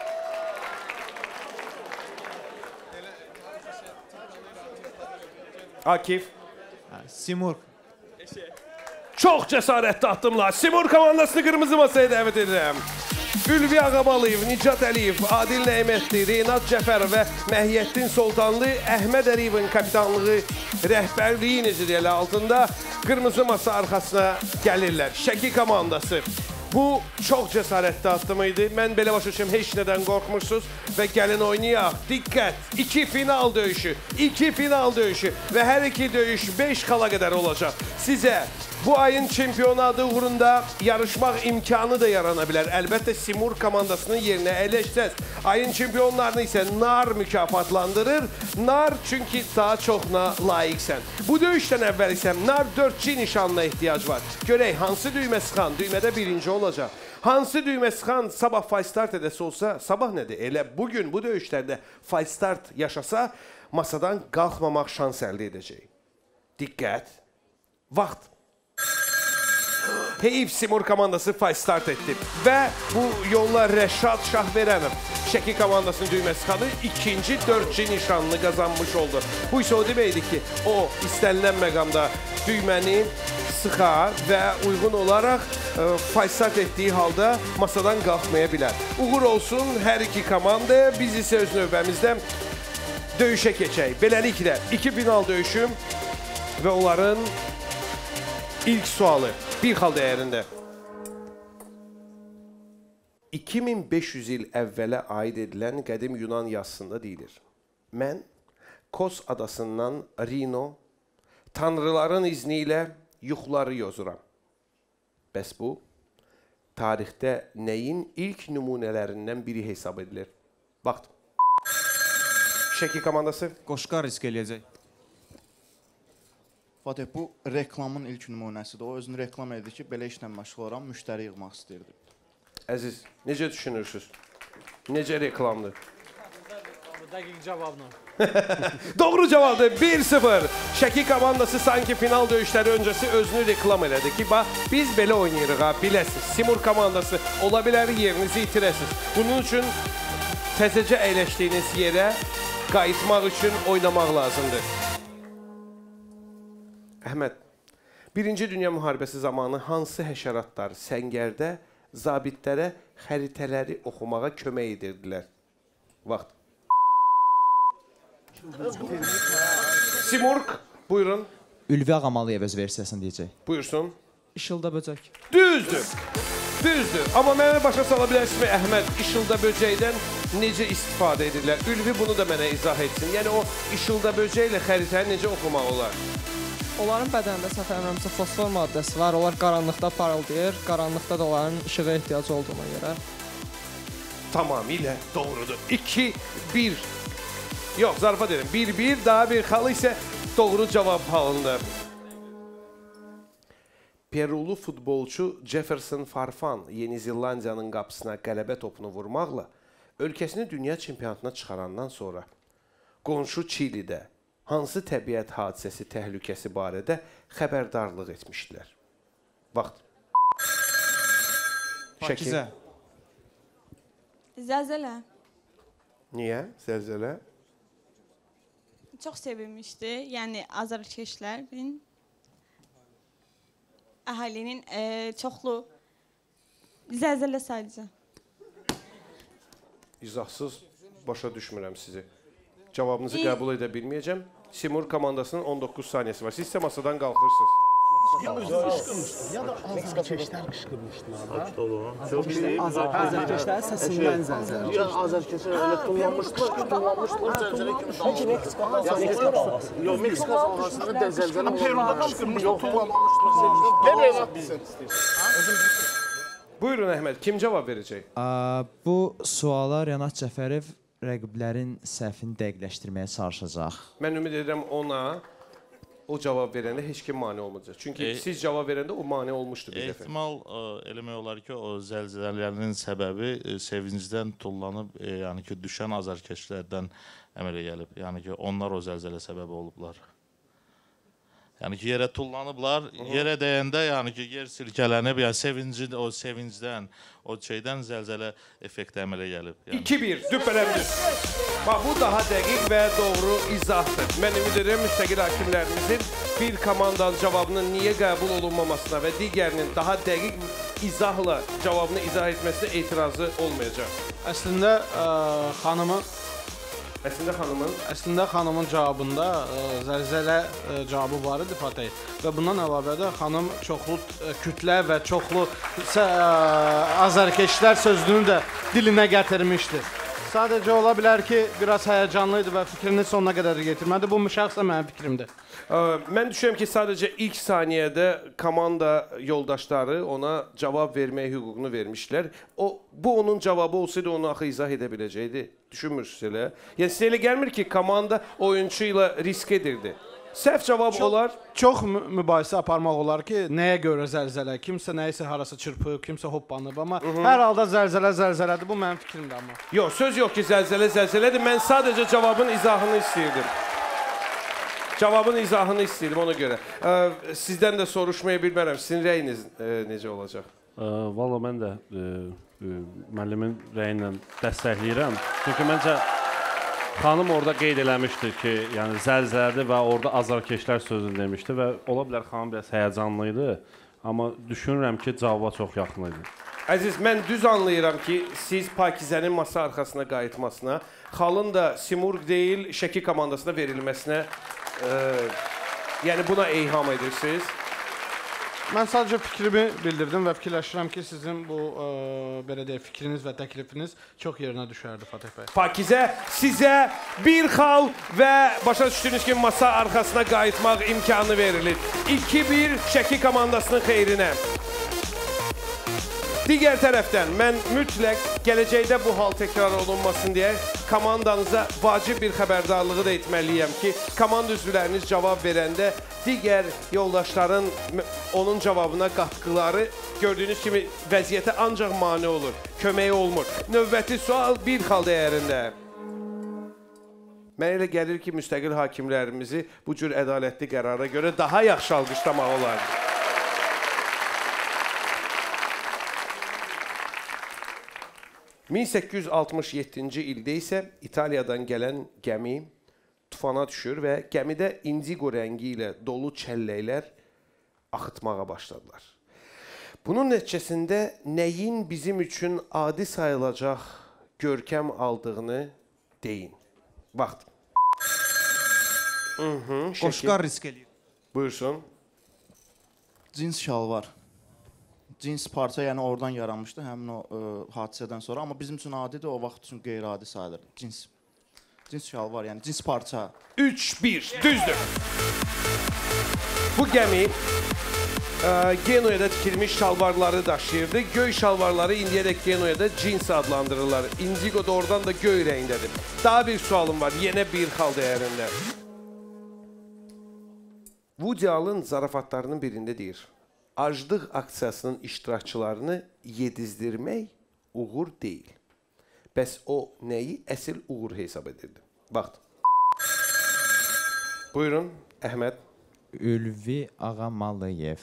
Akif? Simurg. Çox cəsarətli addımlar. Simurg komandasını Qırmızı Masaya dəvət edirəm. Ülvi Ağabaliyev, Nicat Əliyev, Adil Nəymətli, Reynat Cəfərov və Məhiyyətdin Soltanlı, Əhməd Əliyevin kapitanlığı rəhbərliyi necəliyi altında Qırmızı Masa arxasına gəlirlər. Şəki komandası. Bu çox cəsarətli addım idi. Mən belə başa düşürəm, heç nədən qorxmuşsunuz və gəlin oynayaq. Diqqət! İki final döyüşü, iki final döyüşü və hər iki döyüş beş xala qədər olacaq. Sizə bu ayın çempionu adı uğrunda yarışmaq imkanı da yarana bilər. Əlbəttə, Simurg komandasının yerinə əyləşsəz. Ayın çempionlarını isə Nar mükafatlandırır. Nar çünki daha çoxuna layiqsən. Bu döyüşdən əvvəl isə Nar dörd G nişanına ehtiyac var. Görək, hansı düymə sıxan düymədə birinci olacaq. Hansı düymə sıxan sabah Falstart edəsi olsa, sabah nədir? Elə bugün bu döyüşlərdə Falstart yaşasa, masadan qalxmamaq şans əldə edəcək. Diqqət! Vaxt! Heyif Simurg komandası Falstart etdi və bu yolla Rəşad Şahverənov Şəki komandasının düyməsi sıxanı ikinci dörd G nişanını qazanmış oldu. Bu isə o deməkdir ki, o istənilən məqamda düyməni sıxa və uyğun olaraq e, faysat etdiyi halda masadan qalxmaya bilər. Uğur olsun hər iki komanda. Biz isə öz növbəmizdə döyüşə keçək. Beləliklə, iki final döyüşü və onların ilk sualı bir xal dəyərində. iki min beş yüz il əvvələ aid edilən qədim Yunan yazısında deyilir. Mən Kos adasından Rino, tanrıların izni ilə yuxuları yozuram. Bəs bu, tarixdə nəyin ilk nümunələrindən biri hesab edilir? Vaxt. Şəki komandası. Qoşqar risk eləyəcək. Fatih, bu reklamın ilk nümunəsidir. O özünü reklam edir ki, belə işlə məşğul olam, müştəri yığmaq istəyirdi. Əziz, necə düşünürsünüz? Necə reklamdır? Dəqiq cavabla. Doğru cavabdır. bir sıfır. Şəki komandası sanki final döyüşləri öncəsi özünü reklam elədi ki, bax, biz belə oynayırıq ha, biləsiz. Simur komandası ola bilər, yerinizi itirəsiz. Bunun üçün təzəcə əyləşdiyiniz yerə qayıtmaq üçün oynamaq lazımdır. Əhməd, Birinci Dünya müharibəsi zamanı hansı həşəratlar səngərdə zabitlərə xəritələri oxumağa kömək edirdilər? Vaxt. Simurq, buyurun. Ülvi Ağamalıyev öz versiyasını deyəcək. Buyursun. İşılda böcək. Düzdür. Düzdür. Amma mənə başa sala bilərsiniz, Əhməd, işılda böcəkdən necə istifadə edirlər? Ülvi bunu da mənə izah etsin. Yəni o işılda böcəklə xəritəni necə oxumaq olar? Onların bədənində səhv eləmirəmsə fosfor maddəsi var. Onlar qaranlıqda parıldayır. Qaranlıqda da onların işığa ehtiyacı olduğuna görə. Tamamilə doğrudur. iki bir. Yox, zarfa dedim. bir bir, daha bir xalı isə doğru cavab halında. Perulu futbolçu Jefferson Farfan Yeni Zelandiyanın qapısına qələbə topunu vurmaqla ölkəsini dünya çempionatına çıxarandan sonra qonşu Çilidə hansı təbiət hadisəsi təhlükəsi barədə xəbərdarlıq etmişdilər? Vaxt. Pakizə. Zəlzələ. Niyə? Zəlzələ? Çox sevilmişdi. Yəni azarkeşlərin, əhalinin e, çoxlu zəlzələ sadəcə. İzahsız başa düşmürəm sizi. Cavabınızı qəbul edə bilməyəcəm. Simur komandasının on doqquz saniyəsi var. Siz isə masadan qalxırsınız. Ya da azarkeşlər qışqırmışdılar. Azarkeşlərin səsindən zəlzələ. Ya azarkeşlər elə tullanmışdılar, tullanmışdılar, zəlzələ kimi. Peki Meksika dalğası? Yox, Meksika dalğasında da zəlzələ olmalı. Yox, tullanmışdılar. Belə istəyirsən. Buyurun Əhməd, kim cavab verəcək? Bu suala Rənat Cəfərov rəqiblərin səhvini dəqiqləşdirməyə çalışacaq. Mən ümid edirəm ona o cavab verəndə heç kim mane olmayacaq. Çünki E, siz cavab verəndə o mane olmuşdu bir dəfə. Ehtimal ə, eləmək olar ki, o zəlzələlərin səbəbi ə, sevincdən tullanıb, ə, yəni ki, düşən azarkeşlərdən əmələ gəlib. Yəni ki, onlar o zəlzələ səbəbi olublar. Yəni ki, yerə tullanıblar, yerə dəyəndə, yəni ki, yer silkələnib, yəni sevinci, o sevincdən, o şeydən zəlzələ effekti əmələ gəlib. Yəni. iki bir, düppələmdir. Bax, bu daha dəqiq və doğru izahdır. Mən ümid edirəm, müstəqil hakimlərimizin bir komandanın cavabının niyə qəbul olunmamasına və digərinin daha dəqiq izahla cavabını izah etməsinə etirazı olmayacaq. Əslində, ə, xanımın Əslində xanımın Əslində xanımın cavabında ə, zəlzələ ə, cavabı var idi Fatih. Və bundan əlavə də xanım çoxlu ə, kütlə və çoxlu ə, azarkeşlər sözünü də dilinə gətirmişdi. Sadəcə ola bilər ki, biraz həyəcanlı idi və fikrini sonuna qədər getirmədi. Bu şəxsən mənim fikrimdir. Ə, mən düşünürəm ki, sadəcə ilk saniyədə komanda yoldaşları ona cavab vermək hüququnu vermişlər. O, bu onun cavabı olsaydı onu axı izah edə biləcəkdi. Düşünmürsünüz elə? Yəni sizə elə gəlmir ki, komanda oyunçu ilə risk edirdi. Səhv cavab çox, olar. Çox mübahisə aparmaq olar ki, nəyə görə zəlzələ, kimsə nəyisə harasa çırpıb, kimsə hoppanıb, amma Hı -hı. hər halda zəlzələ zəlzələdir. Bu mənim fikrimdir amma. Yox, söz yox ki, zəlzələ zəlzələdir. Mən sadəcə cavabın izahını istəyirdim. Cavabın izahını istəyirdim ona görə. Ə, sizdən də soruşmaya bilmərəm. Sizin rəyiniz ə, necə olacaq? Valla mən də ə, ə, müəllimin rəyi ilə dəstəkləyirəm. Çünki məncə Xanım orada qeyd eləmişdi ki, yəni zəlzələdir və orada azarkeşlər sözünü demişdi və ola bilər xanım biraz həyəcanlı idi, amma düşünürəm ki, cavaba çox yaxın idi. Əziz, mən düz anlayıram ki, siz Pakizənin masa arxasına qayıtmasına, xalın da Simurq deyil, Şəki komandasına verilməsinə, e, yəni buna eyham edirsiniz. Mən sadəcə fikrimi bildirdim və fikirləşirəm ki, sizin bu ə, belə deyək, fikriniz və təklifiniz çox yerinə düşərdi Fatih bəy. Pakizə, sizə bir xal və başa düşdüyünüz kimi masa arxasına qayıtmaq imkanı verilir. iki bir Şəki komandasının xeyrinə. Digər tərəfdən, mən mütləq gələcəkdə bu hal təkrar olunmasın deyə komandanıza vacib bir xəbərdarlığı da etməliyəm ki, komanda üzvləriniz cavab verəndə digər yoldaşların onun cavabına qatqıları gördüyünüz kimi vəziyyətə ancaq mane olur, köməyi olmur. Növbəti sual bir xal dəyərində. Mənə elə gəlir ki, müstəqil hakimlərimizi bu cür ədalətli qərara görə daha yaxşı alqışlamaq olar. min səkkiz yüz altmış yeddinci ildə isə İtaliyadan gələn gəmi tufana düşür və gəmidə indigo rəngi ilə dolu çəlləklər axıtmağa başladılar. Bunun nəticəsində nəyin bizim üçün adi sayılacaq görkəm aldığını deyin. Vaxt. Qoşqar risk eləyir. Buyursun. Cins şalvar. Cins parça, yəni oradan yaranmışdı həmin o ə, hadisədən sonra, amma bizim üçün adidir, o vaxt üçün qeyri-adi sayılır. Cins. Cins şalvar, yəni cins parça. üç bir, düzdür. Bu gəmi ə, Genuada tikilmiş şalvarları daşıyırdı. Göy şalvarları indiyədək Genuada cins adlandırırlar. Indigo da oradan da göy rəngdədir. Daha bir sualım var, yenə bir xal dəyərində. Woody Allen zarafatlarının birində deyir. Aclıq aksiyasının iştirakçılarını yedizdirmək uğur deyil. Bəs o nəyi əsl uğur hesab edirdi? Vaxt. Buyurun, Əhməd. Ülvi Ağamalıyev.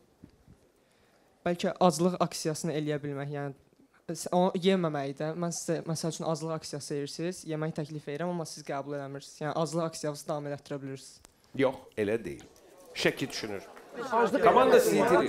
Bəlkə aclıq aksiyasını eləyə bilmək, yəni onu yeməməyi də. Mən sizə məsəl üçün aclıq aksiyası edirsiniz, yemək təklif edirəm, amma siz qəbul eləmirsiniz. Yəni aclıq aksiyası davam etdirə bilirsiniz. Yox, elə deyil. Şəki düşünür. Komanda sizi itirir.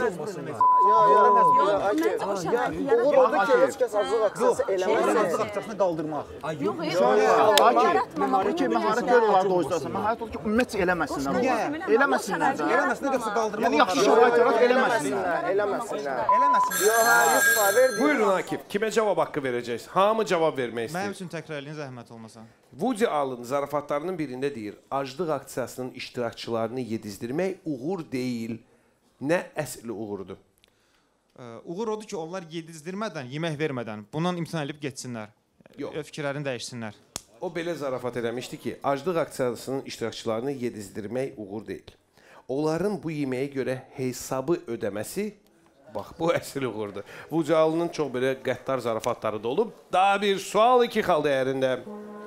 Uğur oldu ki, heç kəs aclıq aksiyası eləməsin. Aclıq aksiyasını qaldırmaq. Yox, Məharət məharət gör olardı o yüzden. Məharət oldu ki, ümumiyyətcə eləməsinlər. Eləməsinlər. Eləməsinlər, yoxsa qaldırmaq. Yəni yaxşı şərait yarat eləməsinlər. Eləməsinlər. Eləməsinlər. Buyurun Akif, kimə cavab haqqı verəcəksiniz? Hamı cavab vermək istəyir. Mənim üçün təkrarlayın, zəhmət olmasa. Woody Allen zarafatlarının birində deyir, aclıq aksiyasının iştirakçılarını yedizdirmək uğur deyil, nə əsl uğurdur? Uğur odur ki, onlar yedizdirmədən, yemək vermədən bundan imtina edib getsinlər. Yox. Fikirlərini dəyişsinlər. O belə zarafat eləmişdi ki, aclıq aksiyasının iştirakçılarını yedizdirmək uğur deyil. Onların bu yeməyə görə hesabı ödəməsi, bax, bu əsl uğurdur. Woody Allen'ın çox belə qəddar zarafatları da olub. Daha bir sual iki xal dəyərində.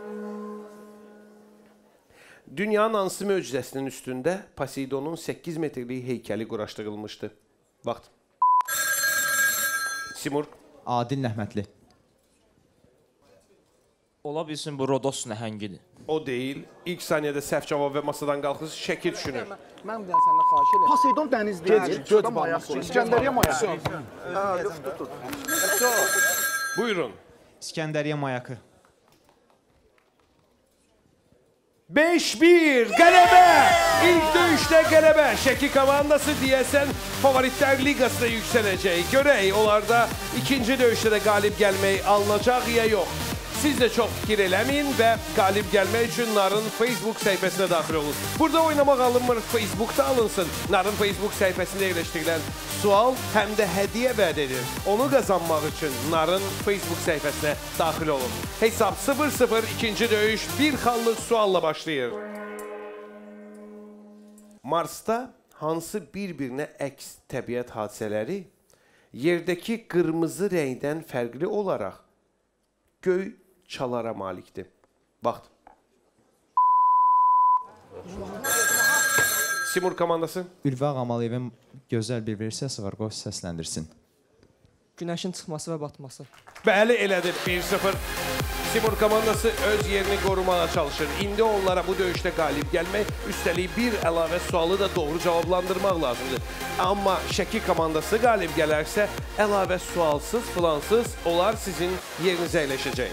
Dünyanın hansı möcüzəsinin üstündə Poseidonun səkkiz metrlik heykəli quraşdırılmışdı? Vaxt. Simurq. Adil Nəhmətli. Ola bilsin bu Rodos nəhəngidir. O deyil. İlk saniyədə səhv cavab və masadan qalxırız, Şəki düşünür. Mən bir dənə səndən xahiş edirəm. Poseidon dənizdir. Göz mayası. İskəndəriyyə mayası. Buyurun. İskəndəriyyə mayakı. beş bir qələbə! İlk döyüşdə qələbə. Şəki komandası deyəsən favoritlər liqasına yüksələcək. Görək, onlarda ikinci döyüşdə də qalib gəlmək alınacaq ya yox. Siz də çox fikir eləməyin və qalib gəlmək üçün Narın Facebook səhifəsinə daxil olun. Burada oynamaq alınmır, Facebookda alınsın. Narın Facebook səhifəsində yerləşdirilən sual həm də hədiyyə vəd edir. Onu qazanmaq üçün Narın Facebook səhifəsinə daxil olun. Hesab sıfır sıfır, ikinci döyüş bir xallı sualla başlayır. Marsda hansı bir-birinə əks təbiət hadisələri yerdəki qırmızı rəngdən fərqli olaraq göy çalara malikdir? Vaxt. Simur komandası. Ülvi Ağamalıyevin gözəl bir versiyası var, qoy səsləndirsin. Günəşin çıxması və batması. Bəli, elədir. bir sıfır. Simur komandası öz yerini qorumağa çalışır. İndi onlara bu döyüşdə qalib gəlmək, üstəlik bir əlavə sualı da doğru cavablandırmaq lazımdır. Amma Şəki komandası qalib gələrsə, əlavə sualsız, filansız onlar sizin yerinizə əyləşəcək.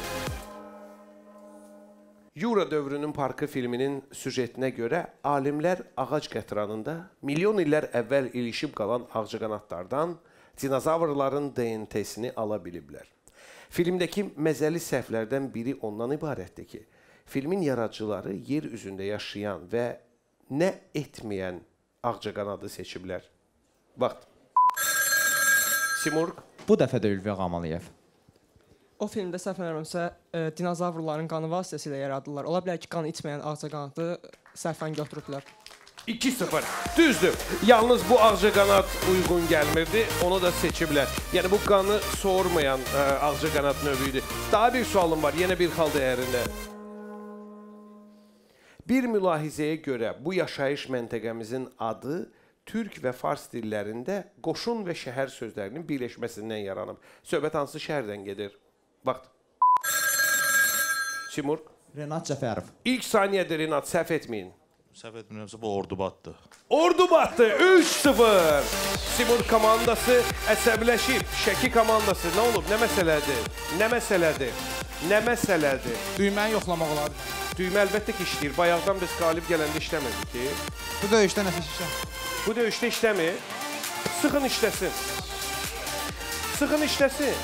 Yura dövrünün parkı filminin süjetinə görə alimlər ağac qətranında milyon illər əvvəl ilişib qalan ağcaqanadlardan dinozavrların D N T-sini ala biliblər. Filmdəki məzəli səhvlərdən biri ondan ibarətdir ki, filmin yaradıcıları yer üzündə yaşayan və nə etməyən ağcaqanadı seçiblər. Vaxt. Simurq. Bu dəfə də Ülvi Ağamalıyev. O filmdə səhv eləmirəmsə, e, dinozavrların qanı vasitəsilə yaradılırlar. Ola bilər ki, qan içməyən ağcaqanadı səhvən götürüblər. iki sıfır. Düzdür. Yalnız bu ağcaqanad uyğun gəlmirdi. Onu da seçiblər. Yəni bu qanı soğurmayan ə, ağcaqanad növüydü. Daha bir sualım var. Yenə bir xal dəyərində. Bir mülahizəyə görə bu yaşayış məntəqəmizin adı türk və fars dillərində qoşun və şəhər sözlərinin birləşməsindən yaranıb. Söhbət hansı şəhərdən gedir? Vaxt. Simur. Renat Cəfərov. İlk saniyədə Renat, səhv etməyin. Səhv etmirəmsə bu Ordubatdır. Ordubatdır. üç sıfır. Simur komandası əsəbləşib. Şəki komandası nə olub? Nə məsələdir? Nə məsələdir? Nə məsələdir? Düyməni yoxlamaq olar. Düymə əlbəttə ki işləyir. Bayaqdan biz qalib gələndə işləmirdi ki. Bu döyüşdə nəsə işləmir. Bu döyüşdə işləmir. Sıxın işləsin. Sıxın işləsin.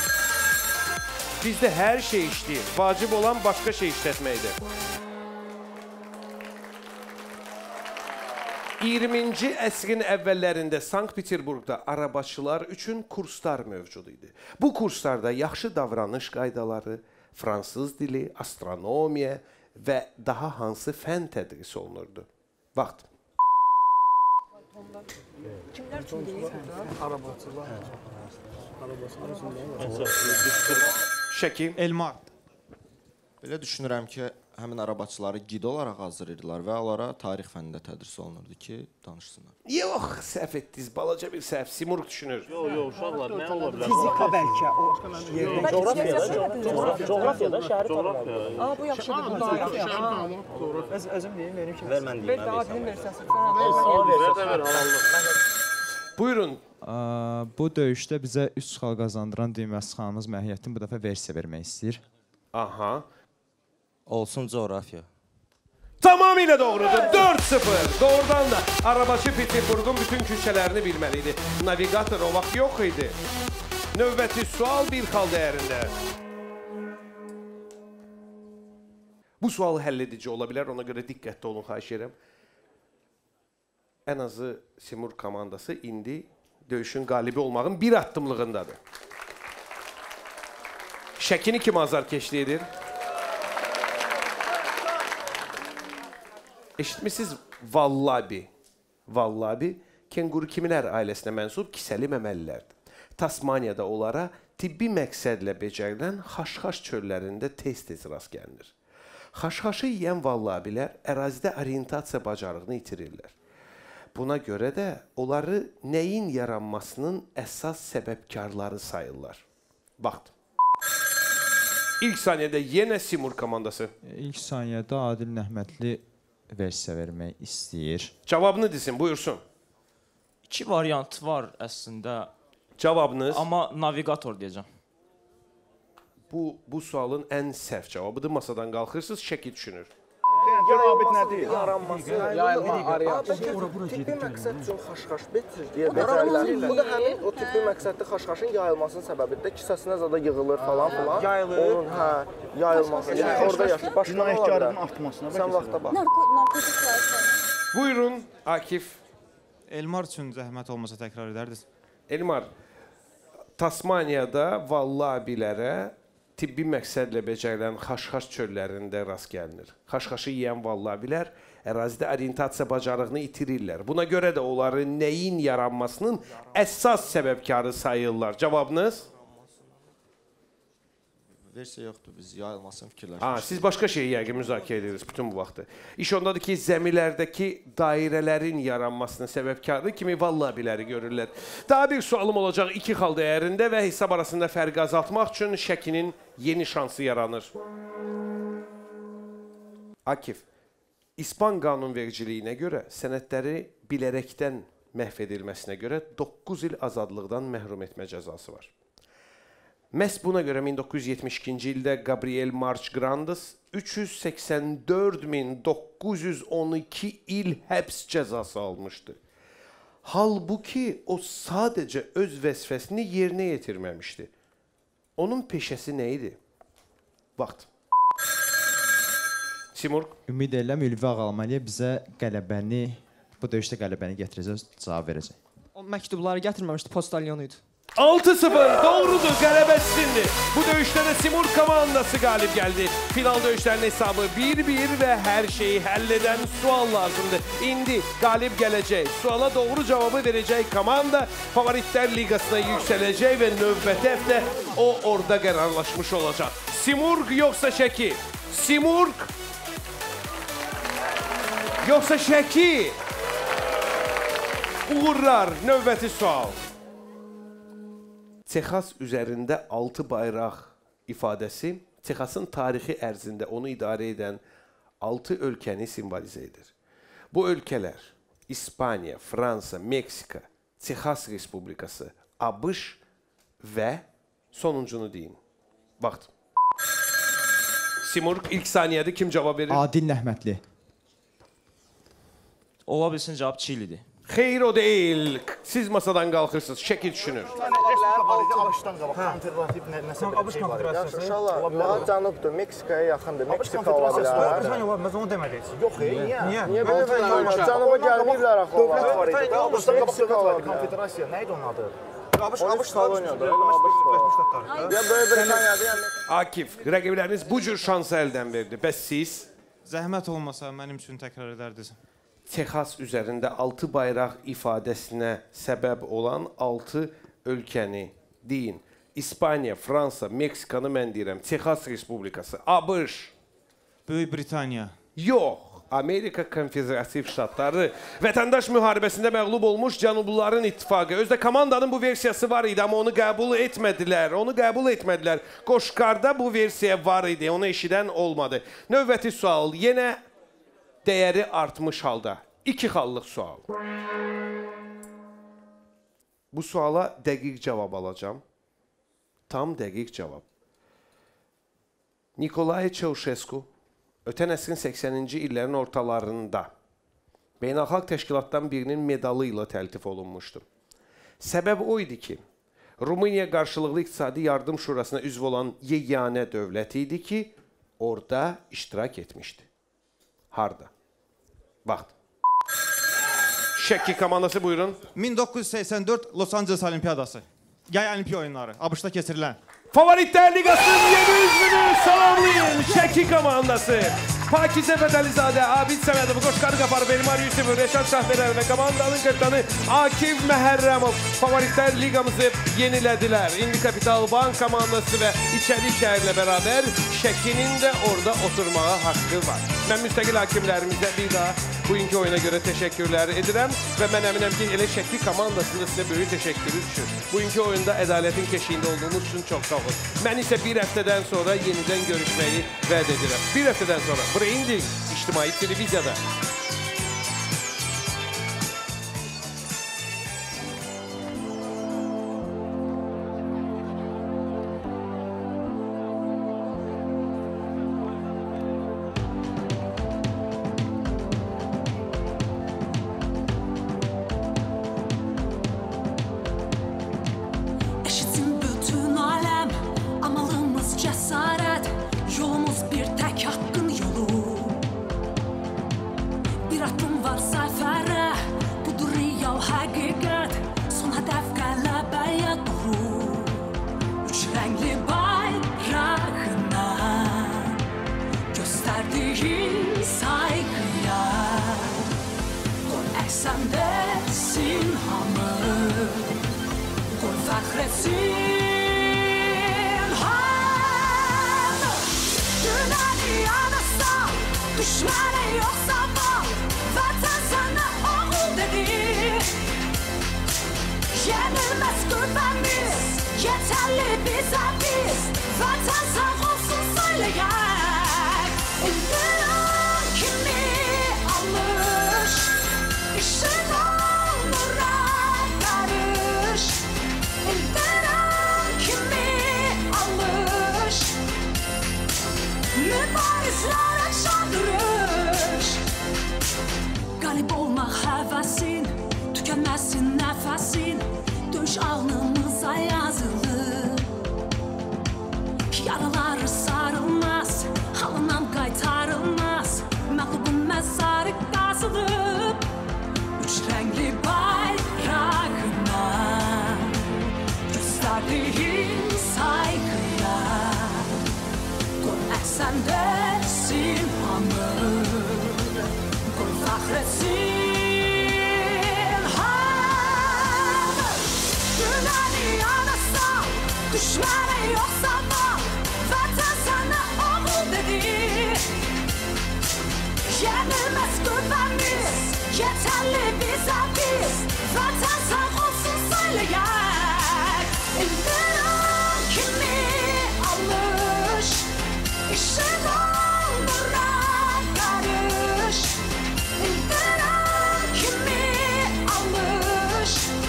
Bizdə hər şey işləyir. Vacib olan başqa şey işlətməkdir. iyirminci əsrin əvvəllərində Sankt-Peterburqda arabaçılar üçün kurslar mövcud idi. Bu kurslarda yaxşı davranış qaydaları, fransız dili, astronomiya və daha hansı fən tədris olunurdu? Vaxt. Kimlər üçün deyirsən? Arabaçılar. Şəki. Elmar. Belə düşünürəm ki, həmin arabaçıları gid olaraq hazırlayırdılar və onlara tarix fənnində tədris olunurdu ki, danışsınlar. Yox, səhv etdiniz. Balaca bir səhv. Simurq düşünür. Yox, yox, uşaqlar, nə ola bilər? Fizika bəlkə o yerdə. Coğrafiyada, coğrafiyada şəhəri tanımalı. Aa, bu yaxşıdır. Coğrafiya. Öz özüm deyim, verim ki. Ver mən deyim. Ver daha bilin versəsin. Ver, ver, Buyurun. Bu döyüşdə bizə üç xal qazandıran Düyməsi xanımız Məhiyyətin bu dəfə versiya vermək istəyir. Aha. Olsun coğrafiya. Tamamilə doğrudur. dörd sıfır. Doğrudan da arabaçı Peterburqun bütün küçələrini bilməli idi. Navigator o vaxt yox idi. Növbəti sual bir xal dəyərində. Bu sual həll edici ola bilər. Ona görə diqqətli olun, xahiş edirəm. Ən azı Simur komandası indi döyüşün qalibi olmağın bir addımlığındadır. Şəkini kim azarkeşlik edir? Eşitmişsiniz Vallabi. Vallabi, kenguru kimilər ailəsinə mənsub kisəli məməlilərdir. Tasmaniyada onlara tibbi məqsədlə becərilən xaşxaş çöllərində tez-tez rast gəlinir. Xaşxaşı yeyən vallabilər ərazidə orientasiya bacarığını itirirlər. Buna görə də onları nəyin yaranmasının əsas səbəbkarları sayırlar. Vaxt. İlk saniyədə yenə Simur komandası. İlk saniyədə Adil Nəhmətli versiya vermək istəyir. Cavabını desin, buyursun. İki variant var əslində. Cavabınız? Amma navigator deyəcəm. Bu, bu sualın ən səhv cavabıdır. Masadan qalxırsınız, şəki düşünür. Cavabet nədir? Yaranması. Yayılma araya. Tibbi məqsəd üçün xaşxaş becərilir. Bu da həmin o tibbi məqsədli xaşxaşın yayılmasının səbəbidir. Kisəsinə zada yığılır falan filan. Yayılır. Onun hə, yayılması. Yəni orada yaşayır. Başqa cinayətkarlığın artmasına sən vaxta bax. Buyurun, Akif. Elmar üçün zəhmət olmasa təkrar edərdiniz. Elmar, Tasmaniyada vallabilərə tibbi məqsədlə becərilən xaşxaş çöllərində rast gəlinir. Xaşxaşı yeyən vallabilər ərazidə orientasiya bacarığını itirirlər. Buna görə də onları nəyin yaranmasının əsas səbəbkarı sayırlar. Cavabınız? versiya yoxdur, biz yayılmasını fikirləşmişdik. Ha, siz başqa şeyi yəqin müzakirə edirsiniz bütün bu vaxtı. İş ondadır ki, zəmilərdəki dairələrin yaranmasının səbəbkarı kimi vallahi biləri görürlər. Daha bir sualım olacaq iki xal dəyərində və hesab arasında fərqi azaltmaq üçün şəkinin yeni şansı yaranır. Akif, İspan qanunvericiliyinə görə sənədləri bilərəkdən məhv edilməsinə görə doqquz il azadlıqdan məhrum etmə cəzası var. Məhz buna görə min doqquz yüz yetmiş ikinci ildə Gabriel March Grandes üç yüz səksən dörd min doqquz yüz on iki il həbs cəzası almışdı. Halbuki o sadəcə öz vəzifəsini yerinə yetirməmişdi. Onun peşəsi nə idi? Vaxt. Simurq. Ümid edirəm Ülvi Ağalmaliyə bizə qələbəni, bu döyüşdə qələbəni gətirəcək, cavab verəcək. O məktubları gətirməmişdi, postalyonu idi. altı sıfır doğrudur, qələbə sizindir. Bu döyüşdə də Simurq komandası qalib gəldi. Final döyüşlərinin hesabı bir bir və hər şeyi həll edən sual lazımdır. İndi qalib gələcək, suala doğru cavabı verəcək komanda Favoritlər Liqasına yüksələcək və növbəti həftə o orada qərarlaşmış olacaq. Simurq yoxsa Şəki? Simurq yoxsa Şəki? Uğurlar, növbəti sual. Texas üzərində altı bayraq ifadəsi Texasın tarixi ərzində onu idarə edən altı ölkəni simvolizə edir. Bu ölkələr İspaniya, Fransa, Meksika, Texas Respublikası, ABŞ və sonuncunu deyin. Vaxt. Simurq ilk saniyədə kim cavab verir? Adil Nəhmətli. Ola bilsin cavab Çilidir. Xeyr o deyil. Siz masadan qalxırsınız. Şəkil düşünür. ABŞ-dan qabaq konservativ nəsə bir şey var. Yaxşı, uşaqlar, daha cənubdur, Meksikaya yaxındır. Meksika ola bilər. Biz onu demədik. Yox, niyə? Niyə belə fərq olmaz? Cənuba gəlməyiblər axı onlar. Dövlət var idi. ABŞ-dan qabaq ola bilər. Konfederasiya, nə idi onun adı? ABŞ koloniyadır. Ya böyle Britaniyadır, ya Akif, rəqibləriniz bu cür şansı əldən verdi. Bəs siz? Zəhmət olmasa mənim üçün təkrar edərdiniz. Texas üzərində altı bayraq ifadəsinə səbəb olan altı ölkəni deyin. İspaniya, Fransa, Meksikanı mən deyirəm. Texas Respublikası, ABŞ. Böyük Britaniya. Yox. Amerika Konfederativ Ştatları vətəndaş müharibəsində məğlub olmuş Cənubluların ittifaqı. Özdə komandanın bu versiyası var idi, amma onu qəbul etmədilər. Onu qəbul etmədilər. Qoşqarda bu versiya var idi, onu eşidən olmadı. Növbəti sual, yenə dəyəri artmış halda. İki xallıq sual. Bu suala dəqiq cavab alacağım. Tam dəqiq cavab. Nikolay Çauşesku ötən əsrin səksəninci illərin ortalarında beynəlxalq təşkilatdan birinin medalı ilə təltif olunmuşdu. Səbəb o idi ki, Rumıniya qarşılıqlı iqtisadi yardım şurasına üzv olan yeganə dövlət idi ki, orada iştirak etmişdi. Harda? Vaxt. Şəki komandası buyurun. min doqquz yüz səksən dörd Los Angeles Olimpiyadası. Yay Olimpiya oyunları. ABŞ-da keçirilən. Favoritlər Liqasının yeni üzvünü salamlayın. Şəki komandası. Pakizə Fətəlizadə, Abid Səmədov, Qoşqarı Qaparov, Elmar Yusifov, Rəşad Şahverər və komandanın qırtanı Akif Məhərrəmov Favoritlər Liqamızı yenilədilər. İndi Kapital Bank komandası və İçəri şəhərlə bərabər Şəkinin də orada oturmağa haqqı var. Mən müstəqil hakimlərimizə bir daha bugünkü oyuna görə təşəkkürlər edirəm və mən əminəm ki, elə Şəki komandasında sizə böyük təşəkkürü düşür. Bugünkü oyunda ədalətin keşiyində olduğunuz üçün çox sağ olun. Mən isə bir həftədən sonra yenidən görüşməyi vəd edirəm. Bir həftədən sonra Branding İctimai Televiziyada. düşməni yoxsa var, vətən sənə oğul dedi. Yenilməz qüvvəmiz, yetərli bizə biz, vətən sağ olsun söyləyək. İldiran kimi alış, işin onlara qarış. İldiran kimi alış, mübarizlərə çaldırış. Qalib olmaq həvəsin, tükənməsin nəfəsin, döyüş alnımıza yazılır. Yaraları sarılmaz, halından qaytarılmaz, məğlubun məzarı qazılıb. Üç rəngli bayrağına göstərdiyin saygıya qoy əksəndəsin hamı, qoy fəxr etsin hamı. Günəni yanasan, düşməni yoxsa var, vətən sənə oğul dedi. Yenilməz qüvvəmiz, yetərli bizə biz, vətən sağ olsun söyləyək. İldiran kimi alış, işin onlara qarış. İldiran kimi alış,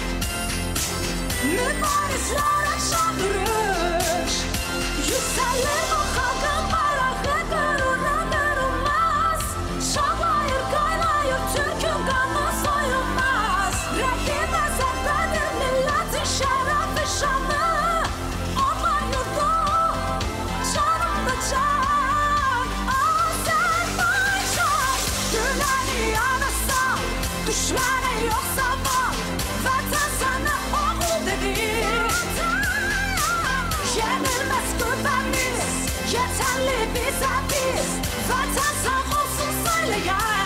mübarizlərə çaldırış. Yüksəlir o xalqın bayrağı, qürurla qırılmaz. Şahlayır, qaynayır, Türkün qanı soyulmaz. Rəqibə zərbədir millətin şərəfi şanı. Olan yurdum, canımda can, Azərbaycan. Günəni yanasan, düşməni yoxsa var, vətən sənə oğul dedi. Yenilməz qüvvəmiz, yetərli bizə biz, vətən sağ olsun söyləyək.